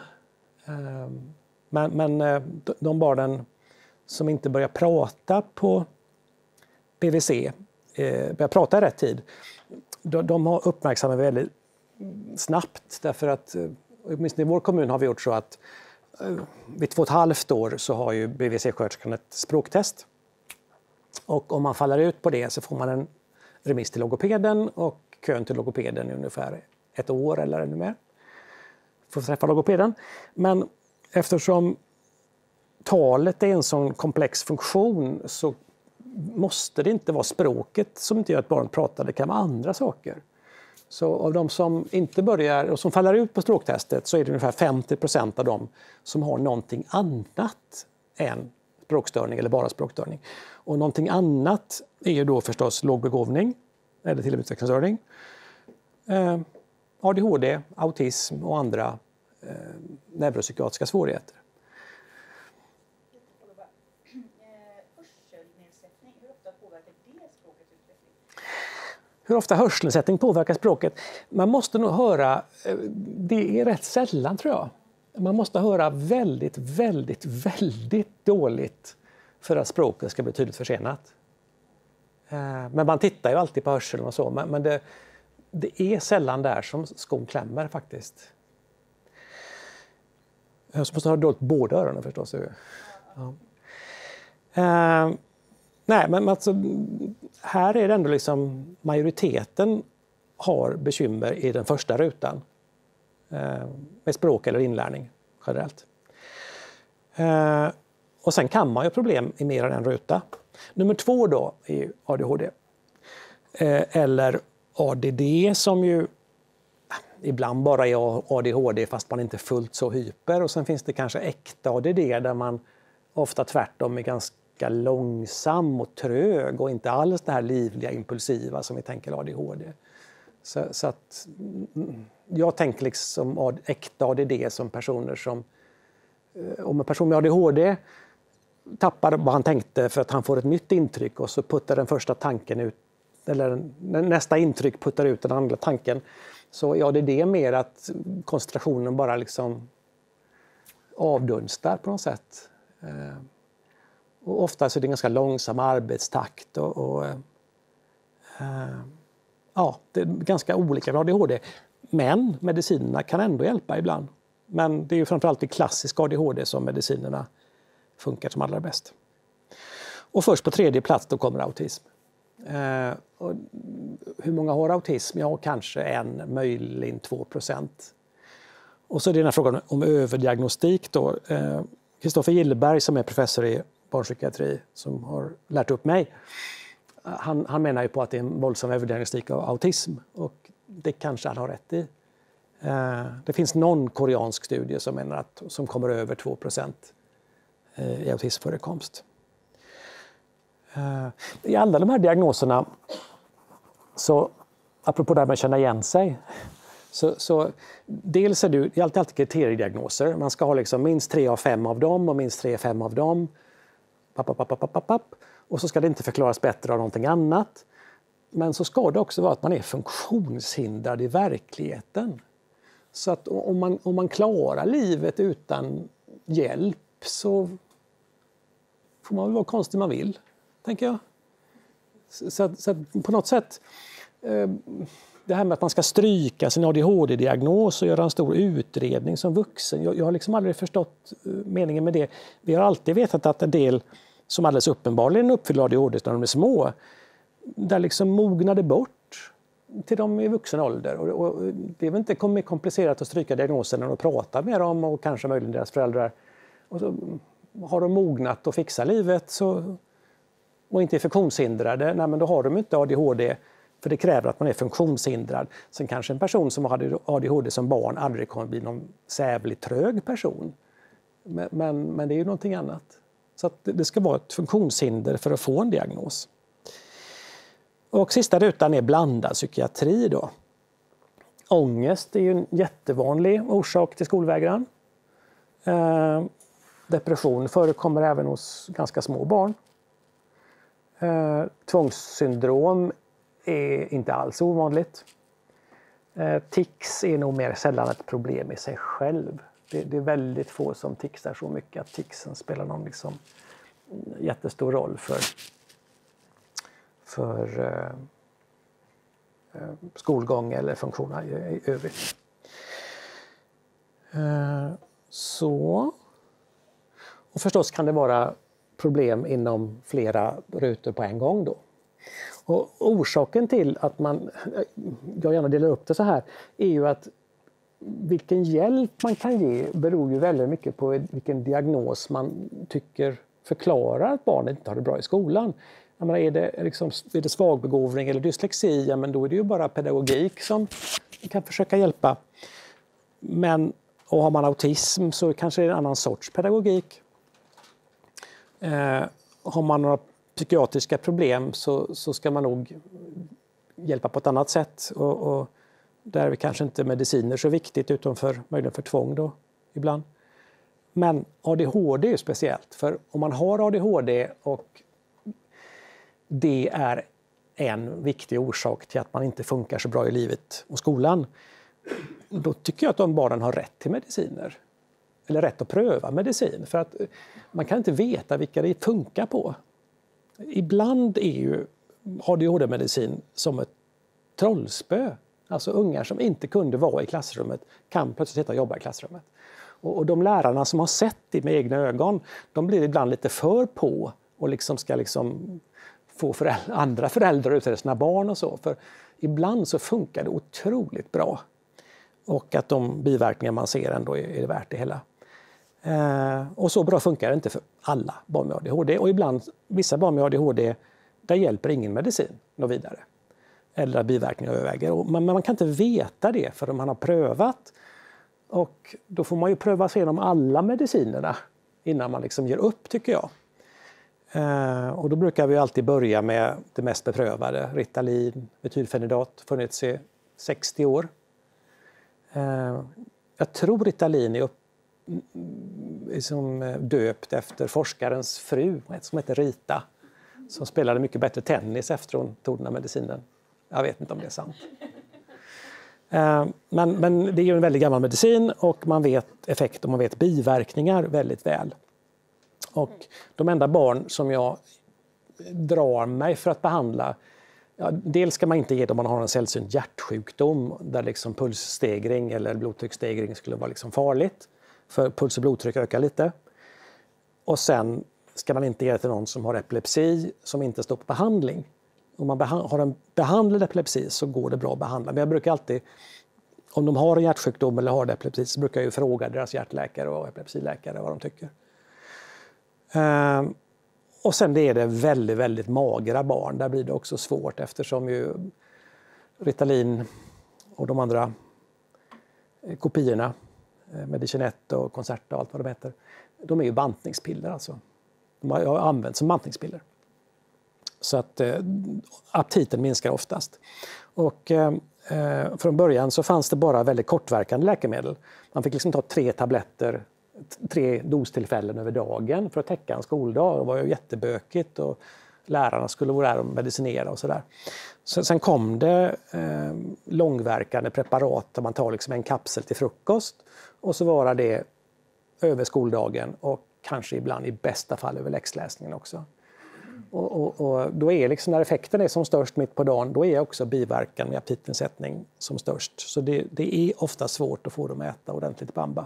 Men de barnen som inte börjar prata på BVC, börjar prata i rätt tid, de har uppmärksammat väldigt snabbt. Därför att åtminstone i vår kommun har vi gjort så att vid 2,5 år så har ju BVC-sköterskan ett språktest. Och om man faller ut på det så får man en remiss till logopeden och kön till logopeden är ungefär 1 år eller ännu mer. För att träffa logopeden. Men eftersom talet är en sån komplex funktion så måste det inte vara språket som inte gör att barn pratar, det kan vara andra saker. Så av de som inte börjar och som faller ut på språktestet så är det ungefär 50% av dem som har någonting annat än språkstörning eller bara språkstörning. Och någonting annat är ju då förstås låg begåvning eller till och med utvecklingsstörning. ADHD, autism och andra neuropsykiatriska svårigheter. Hörselnedsättning, hur ofta påverkar det hur ofta hörselnedsättning påverkar språket. Man måste nog höra, det är rätt sällan tror jag. Man måste höra väldigt, väldigt, väldigt dåligt för att språket ska bli tydligt försenat. Men man tittar ju alltid på hörseln och så, men det är sällan där som skon klämmer faktiskt. Jag måste ha dåligt båda öronen förstås. Ja. Nej, men alltså, här är det ändå liksom majoriteten har bekymmer i den första rutan. Med språk eller inlärning generellt. Och sen kan man ju problem i mer än en ruta. Nummer 2 då är ADHD. Eller ADD som ju ibland bara är ADHD fast man inte är fullt så hyper. Och sen finns det kanske äkta ADD där man ofta tvärtom är ganska långsam och trög och inte alls det här livliga, impulsiva som vi tänker ADHD. Så att jag tänker liksom äkta ADD som personer som, om en person med ADHD tappar vad han tänkte för att han får ett nytt intryck och så puttar den första tanken ut, eller nästa intryck puttar ut den andra tanken. Så ja, det är mer att koncentrationen bara liksom avdunstar på något sätt. Och ofta så är det ganska långsam arbetstakt ja, det är ganska olika med ADHD. Men medicinerna kan ändå hjälpa ibland. Men det är ju framförallt i klassisk ADHD som medicinerna funkar som allra bäst. Och först på 3:e plats då kommer autism. Och hur många har autism? Ja, kanske 1, möjligen 2%. Och så är det den här frågan om överdiagnostik då. Kristoffer Gilleberg som är professor i barnpsykiatri som har lärt upp mig. Han menar ju på att det är en våldsam överdiagnostik av autism och det kanske han har rätt i. Det finns någon koreansk studie som menar att som kommer över 2% i autismförekomst. I alla de här diagnoserna, så apropå det här med att känna igen sig, så dels är det alltid kriteriediagnoser. Man ska ha liksom minst 3 av 5 av dem och minst 3 av 5 av dem. Och så ska det inte förklaras bättre av någonting annat. Men så ska det också vara att man är funktionshindrad i verkligheten. Så att om man klarar livet utan hjälp så får man väl vara konstig man vill, tänker jag. Så att på något sätt, det här med att man ska stryka sin ADHD-diagnos och göra en stor utredning som vuxen. Jag har liksom aldrig förstått meningen med det. Vi har alltid vetat att en del som alldeles uppenbarligen uppfyller ADHD när de är små, där liksom mognade bort till de i vuxen ålder. Och det är väl inte mer komplicerat att stryka diagnosen än att prata med dem och kanske möjligen deras föräldrar. Och så har de mognat och fixar livet och inte är funktionshindrade, nej men då har de inte ADHD. För det kräver att man är funktionshindrad. Sen kanske en person som hade ADHD som barn aldrig kommer bli någon sävligt trög person. Men det är ju någonting annat. Så att det ska vara ett funktionshinder för att få en diagnos. Och sista rutan är blandad psykiatri då. Ångest är ju en jättevanlig orsak till skolvägran. Depression förekommer även hos ganska små barn. Tvångssyndrom är inte alls ovanligt. Tics är nog mer sällan ett problem i sig själv. Det är väldigt få som ticsar så mycket att ticsen spelar någon liksom jättestor roll för skolgång eller funktioner i övrigt. Så. Och förstås kan det vara problem inom flera rutor på en gång då. Och orsaken till att jag gärna delar upp det så här är ju att vilken hjälp man kan ge beror ju väldigt mycket på vilken diagnos man tycker förklarar att barnet inte har det bra i skolan. Jag menar, är det svagbegåvning eller dyslexi, ja, men då är det ju bara pedagogik som kan försöka hjälpa. Och har man autism så kanske det är en annan sorts pedagogik. Har man några psykiatriska problem så ska man nog hjälpa på ett annat sätt. Och där är kanske inte mediciner så viktigt utom möjligen för tvång då ibland. Men ADHD är ju speciellt. För om man har ADHD och det är en viktig orsak till att man inte funkar så bra i livet och skolan, då tycker jag att de barnen har rätt till mediciner. Eller rätt att pröva medicin. För att man kan inte veta vilka det funkar på. Ibland är ju ADHD-medicin som ett trollspö. Alltså ungar som inte kunde vara i klassrummet kan plötsligt sitta och jobba i klassrummet. Och de lärarna som har sett det med egna ögon, de blir ibland lite för på och ska få andra föräldrar ut till sina barn och så. För ibland så funkar det otroligt bra. Och att de biverkningar man ser ändå är värt det hela. Och så bra funkar det inte för alla barn med ADHD. Och ibland, vissa barn med ADHD, där hjälper ingen medicin något vidare. Eller biverkningar överväger. Men man kan inte veta det för man har prövat. Och då får man ju pröva sig igenom alla medicinerna innan man ger upp, tycker jag. Och då brukar vi alltid börja med det mest beprövade. Ritalin, metylfenidat, funnits i 60 år. Jag tror Ritalin är döpt efter forskarens fru som heter Rita. Som spelade mycket bättre tennis efter hon tog den här medicinen. Jag vet inte om det är sant. Men det är ju en väldigt gammal medicin och man vet effekt och man vet biverkningar väldigt väl. Och de enda barn som jag drar mig för att behandla, dels ska man inte ge dem om man har en sällsynt hjärtsjukdom där pulsstegring eller blodtrycksstegring skulle vara farligt. För puls och blodtryck ökar lite. Och sen ska man inte ge det till någon som har epilepsi som inte står på behandling. Om man har en behandlad epilepsi så går det bra att behandla. Men jag brukar alltid, om de har en hjärtsjukdom eller har epilepsi, så brukar jag fråga deras hjärtläkare och epilepsiläkare vad de tycker. Och sen är det väldigt, väldigt magra barn. Där blir det också svårt eftersom ju Ritalin och de andra kopiorna, Medicinette och Concerta och allt vad de heter, de är ju bantningspiller alltså. De har använts som bantningspiller. Så att aptiten minskar oftast. Och från början så fanns det bara väldigt kortverkande läkemedel. Man fick ta 3 tabletter, 3 dostillfällen över dagen för att täcka en skoldag. Det var ju jättebökigt och lärarna skulle vara där och medicinera och sådär. Sen kom det långverkande preparat där man tar en kapsel till frukost och så var det över skoldagen och kanske ibland i bästa fall över läxläsningen också. Och då är när effekten är som störst mitt på dagen, då är också biverkan med aptitnedsättning som störst. Så det är ofta svårt att få dem att äta ordentligt bamba.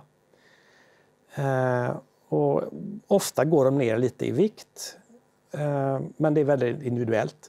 Och ofta går de ner lite i vikt, men det är väldigt individuellt.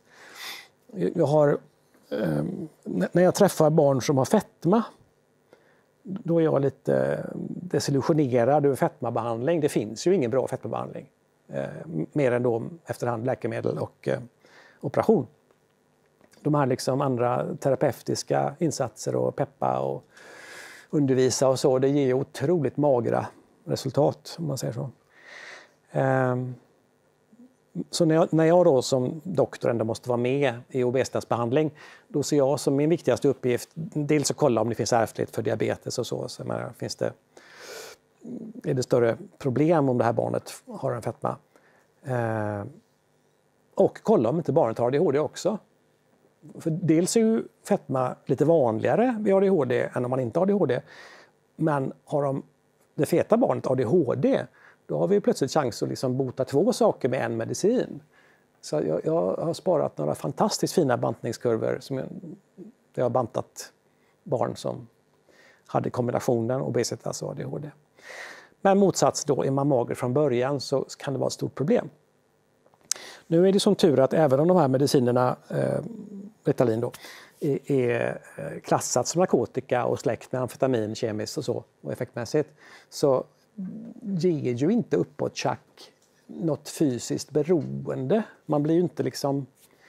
När jag träffar barn som har fetma, då är jag lite desillusionerad över fetmabehandling. Det finns ju ingen bra fetmabehandling. Mer än då efterhand läkemedel och operation. De här andra terapeutiska insatser och peppa och undervisa och så, det ger otroligt magra resultat om man säger så. Så när jag då som doktor ändå måste vara med i obesitasbehandling, då ser jag som min viktigaste uppgift dels att kolla om det finns ärftlighet för diabetes och så. Är det större problem om det här barnet har en fetma? Och kolla om inte barnet har ADHD också. För dels är ju fetma lite vanligare vid ADHD än om man inte har ADHD. Men har det feta barnet ADHD, då har vi plötsligt chans att bota 2 saker med en medicin. Så jag har sparat några fantastiskt fina bantningskurvor där jag har bantat barn som hade kombinationen obesitas och ADHD. Men motsats då, är man mager från början så kan det vara ett stort problem. Nu är det som tur att även om de här medicinerna, Ritalin då, är klassat som narkotika och släkt med amfetamin kemiskt och så och effektmässigt, så ger ju inte uppåt-tjack något fysiskt beroende. Man blir ju inte man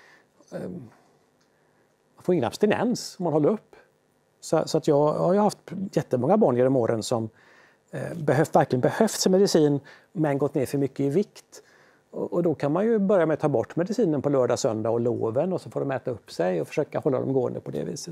får ingen abstinens om man håller upp. Så att jag har ju haft jättemånga barn genom åren som verkligen behövt sin medicin men gått ner för mycket i vikt. Och då kan man ju börja med att ta bort medicinen på lördag, söndag och loven och så får de äta upp sig och försöka hålla dem gående på det viset.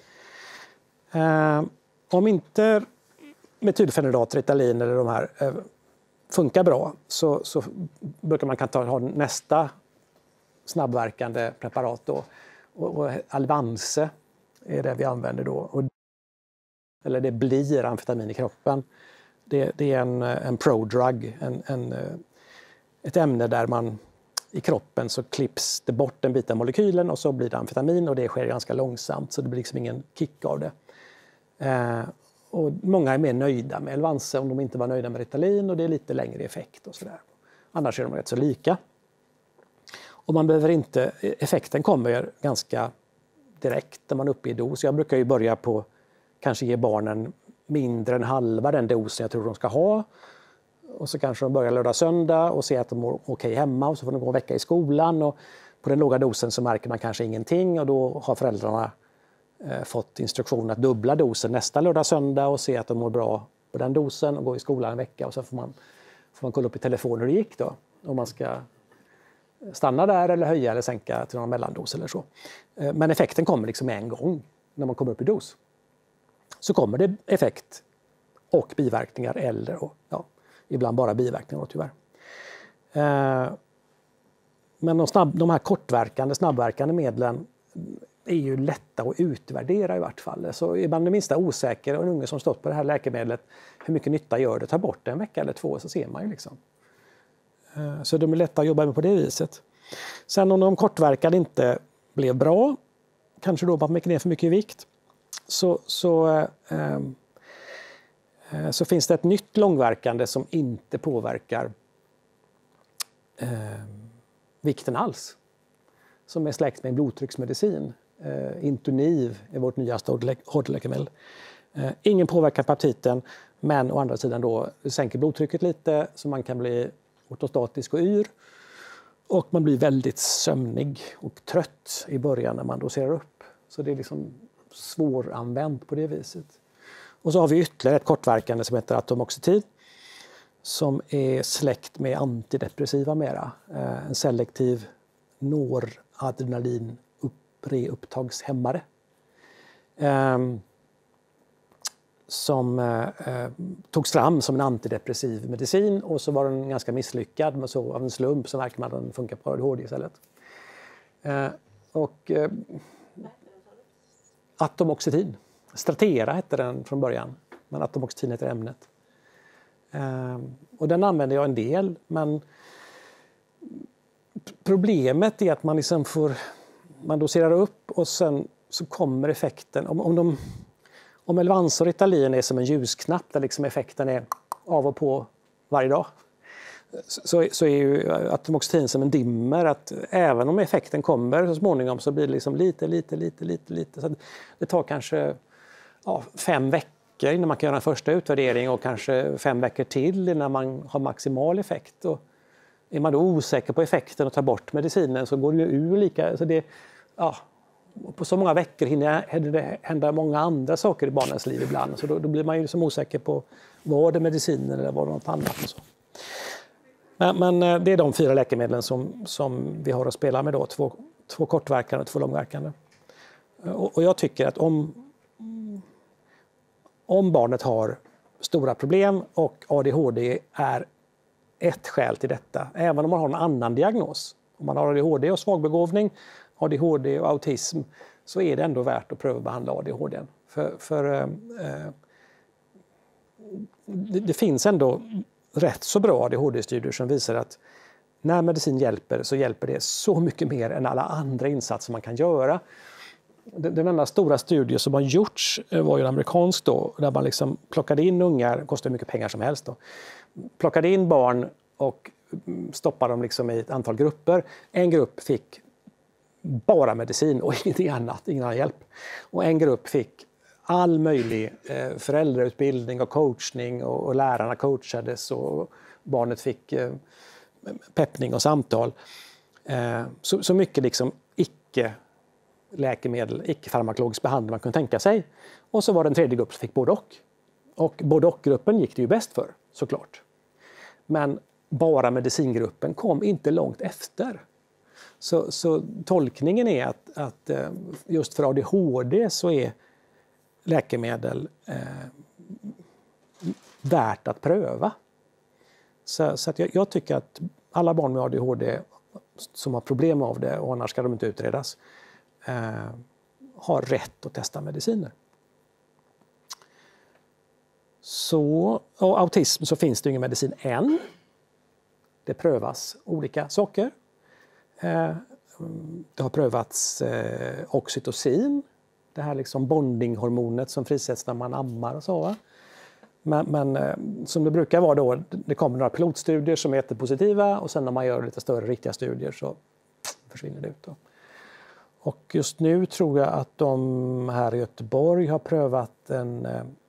Om inte metylfenidat, Ritalin eller de här funkar bra så brukar man ha nästa snabbverkande preparat då. Och Alvanse är det vi använder då. Eller det blir amfetamin i kroppen. Det är en prodrug, ett ämne där man i kroppen så klipps det bort en bit av molekylen och så blir det amfetamin och det sker ganska långsamt så det blir liksom ingen kick av det. Och många är mer nöjda med Alvanse om de inte var nöjda med Ritalin och det är lite längre effekt och sådär. Annars är de rätt så lika. Och man behöver inte, effekten kommer ganska direkt när man är uppe i dos. Jag brukar ju börja på kanske ge barnen mindre än halva den dosen jag tror de ska ha. Och så kanske de börjar lördag söndag och ser att de mår okej hemma och så får de gå en vecka i skolan. Och på den låga dosen så märker man kanske ingenting och då har föräldrarna fått instruktion att dubbla dosen nästa lördag söndag och se att de mår bra på den dosen och gå i skolan en vecka. Och så får man kolla upp i telefon hur det gick då. Om man ska stanna där eller höja eller sänka till någon mellandos eller så. Men effekten kommer liksom en gång när man kommer upp i dos. Så kommer det effekt och biverkningar eller ibland bara biverkningar tyvärr. Men de här kortverkande, snabbverkande medlen är ju lätta att utvärdera i vart fall. Så är man det minsta osäker och en unge som stått på det här läkemedlet, hur mycket nytta gör det? Ta bort det en vecka eller två så ser man ju liksom. Så de är lätta att jobba med på det viset. Sen om de kortverkande inte blev bra, kanske då man gick ner för mycket i vikt, så finns det ett nytt långverkande som inte påverkar vikten alls. Som är släkt med en blodtrycksmedicin. Intoniv är vårt nyaste hårdläkemedel. Ingen påverkar på aptiten, men å andra sidan då sänker blodtrycket lite så man kan bli ortostatisk och yr. Och man blir väldigt sömnig och trött i början när man doserar upp. Så det är liksom svåranvänt på det viset. Och så har vi ytterligare ett kortverkande som heter Atomoxetin. Som är släkt med antidepressiva mera. En selektiv noradrenalin reupptagshämmare. Som togs fram som en antidepressiv medicin och så var den ganska misslyckad men så av en slump så märker man att den funkar på ADHD istället. Atomoxetin. Stratera hette den från början men Atomoxetin heter ämnet. Och den använder jag en del men problemet är att man liksom man doserar upp och sen så kommer effekten om Elvanse och Ritalin är som en ljusknapp där liksom effekten är av och på varje dag så är ju Atomoxetin som en dimmer att även om effekten kommer så småningom så blir det liksom lite så det tar kanske 5 veckor innan man kan göra en första utvärdering och kanske 5 veckor till innan man har maximal effekt och är man då osäker på effekten och tar bort medicinen så går det ju ur lika så det på så många veckor hinner det hända många andra saker i barnens liv ibland. Så då blir man ju som osäker på var det medicinen eller var det något annat. Och så. Men det är de 4 läkemedlen som vi har att spela med då. 2 kortverkande och 2 långverkande. Och jag tycker att om barnet har stora problem och ADHD är ett skäl till detta. Även om man har en annan diagnos. Om man har ADHD och svagbegåvning, ADHD och autism så är det ändå värt att pröva att behandla ADHD. För det finns ändå rätt så bra ADHD-studier som visar att när medicin hjälper så hjälper det så mycket mer än alla andra insatser man kan göra. Den enda stora studie som har gjorts var ju amerikansk då, där man liksom plockade in ungar, kostar mycket pengar som helst då, plockade in barn och stoppade dem liksom i ett antal grupper. En grupp fick bara medicin och ingenting annat, ingen annan hjälp. Och en grupp fick all möjlig föräldrautbildning och coachning och lärarna coachades och barnet fick peppning och samtal. Så mycket liksom icke-läkemedel, icke-farmakologisk behandling man kunde tänka sig. Och så var det en tredje grupp som fick både och. Och både och-gruppen gick det ju bäst för, såklart. Men bara medicingruppen kom inte långt efter. Så tolkningen är att just för ADHD så är läkemedel värt att pröva. Så att jag tycker att alla barn med ADHD som har problem av det, och annars ska de inte utredas, har rätt att testa mediciner. Så, och autism så finns det ingen medicin än. Det prövas olika saker. Det har prövats oxytocin, det här liksom bondinghormonet som frisätts när man ammar och så. Men som det brukar vara då, det kommer några pilotstudier som är jättepositiva, och sen när man gör lite större riktiga studier så försvinner det ut då. Och just nu tror jag att de här i Göteborg har prövat en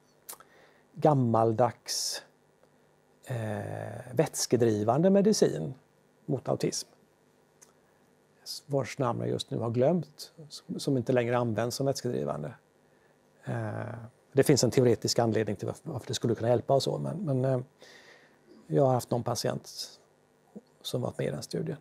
gammaldags vätskedrivande medicin mot autism, vars namn jag just nu har glömt, som inte längre används som vätskedrivande. Det finns en teoretisk anledning till varför det skulle kunna hjälpa och så, men jag har haft någon patient som varit med i den studien.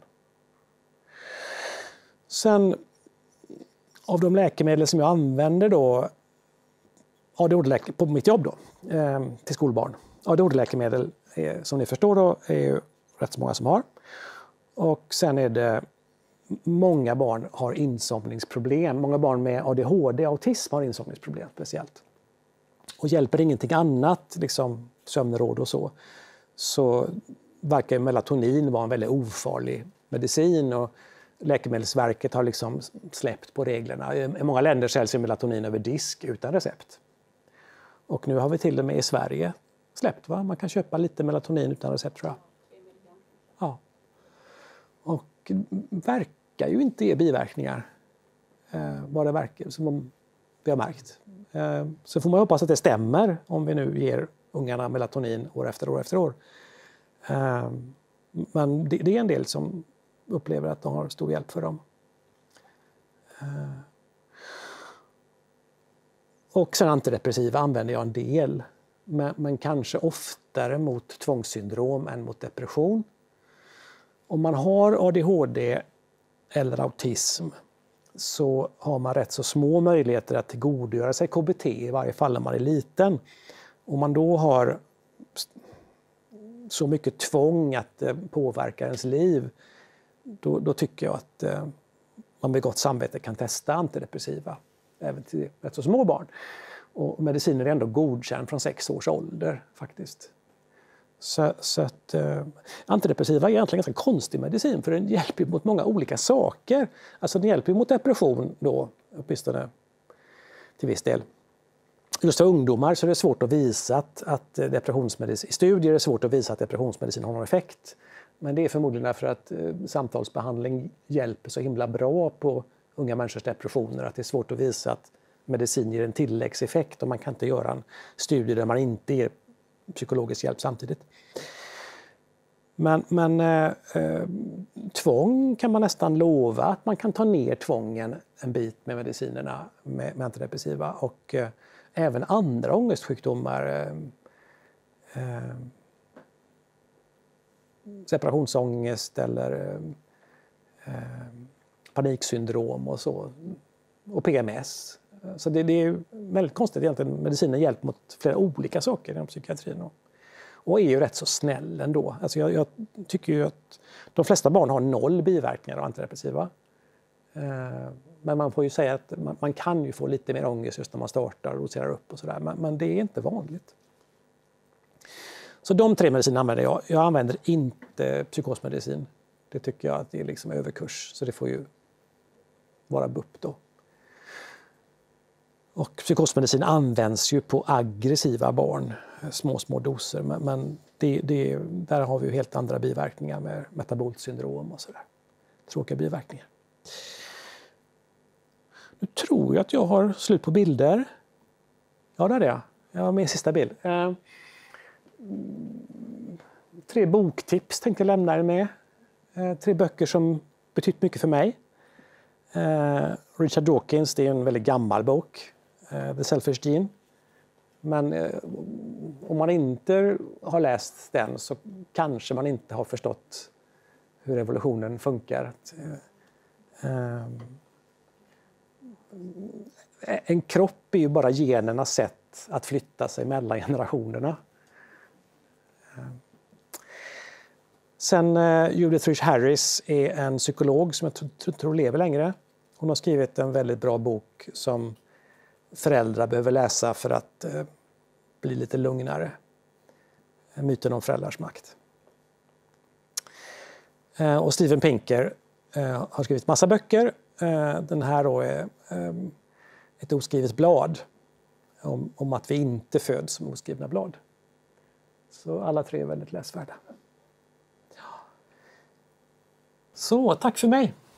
Sen av de läkemedel som jag använder då, ADHD på mitt jobb då, till skolbarn. ADHD-läkemedel som ni förstår då är ju rätt så många som har. Och sen är det många barn har insomningsproblem. Många barn med ADHD, autism har insomningsproblem speciellt. Och hjälper ingenting annat, liksom sömnråd och så verkar melatonin vara en väldigt ofarlig medicin, och Läkemedelsverket har liksom släppt på reglerna. I många länder säljs melatonin över disk utan recept. Och nu har vi till och med i Sverige släppt, va? Man kan köpa lite melatonin utan recept, tror jag. Ja. Och verkar ju inte ge biverkningar. Vad det verkar, som vi har märkt. Så får man hoppas att det stämmer om vi nu ger ungarna melatonin år efter år efter år. Men det är en del som upplever att de har stor hjälp för dem. Och sen antidepressiva använder jag en del, men kanske oftare mot tvångssyndrom än mot depression. Om man har ADHD eller autism så har man rätt så små möjligheter att tillgodogöra sig KBT, i varje fall när man är liten. Om man då har så mycket tvång att det påverkar ens liv, då tycker jag att man med gott samvete kan testa antidepressiva även till rätt så små barn. Och mediciner är ändå godkänd från 6 års ålder faktiskt. Så att antidepressiva är egentligen en ganska konstig medicin, för den hjälper mot många olika saker. Alltså den hjälper mot depression då, åtminstone till viss del. Just för ungdomar så är det svårt att visa att depressionsmedicin, i studier är det svårt att visa att depressionsmedicin har någon effekt. Men det är förmodligen därför att samtalsbehandling hjälper så himla bra på unga människors depressioner, att det är svårt att visa att medicin ger en tilläggseffekt, och man kan inte göra en studie där man inte ger psykologisk hjälp samtidigt. Men tvång kan man nästan lova att man kan ta ner tvången en bit med medicinerna med antidepressiva, och även andra ångestsjukdomar, separationsångest eller paniksyndrom och så, och PMS. Så det är väldigt konstigt egentligen. Medicinen hjälper mot flera olika saker inom psykiatrin, och är ju rätt så snäll ändå. Alltså jag tycker ju att de flesta barn har 0 biverkningar av antidepressiva. Men man får ju säga att man kan ju få lite mer ångest just när man startar och roterar upp och sådär. Men det är inte vanligt. Så de 3 mediciner använder jag. Jag använder inte psykosmedicin. Det tycker jag att det är liksom överkurs. Så det får ju vara BUP då. Och psykosmedicin används ju på aggressiva barn, små doser. Men där har vi ju helt andra biverkningar med metabolt syndrom och sådär. Tråkiga biverkningar. Nu tror jag att jag har slut på bilder. Ja, där är jag. Jag har min sista bild. 3 boktips tänkte jag lämna er med. 3 böcker som betytt mycket för mig. Richard Dawkins, det är en väldigt gammal bok. The Selfish Gene. Men om man inte har läst den så kanske man inte har förstått hur evolutionen funkar. En kropp är ju bara genernas sätt att flytta sig mellan generationerna. Sen Judith Rich Harris är en psykolog som jag tror lever längre. Hon har skrivit en väldigt bra bok som föräldrar behöver läsa för att bli lite lugnare. Myten om föräldrars makt. Och Steven Pinker har skrivit massa böcker. Den här då är ett oskrivet blad om att vi inte föds som oskrivna blad. Så alla tre är väldigt läsvärda. Så, tack för mig!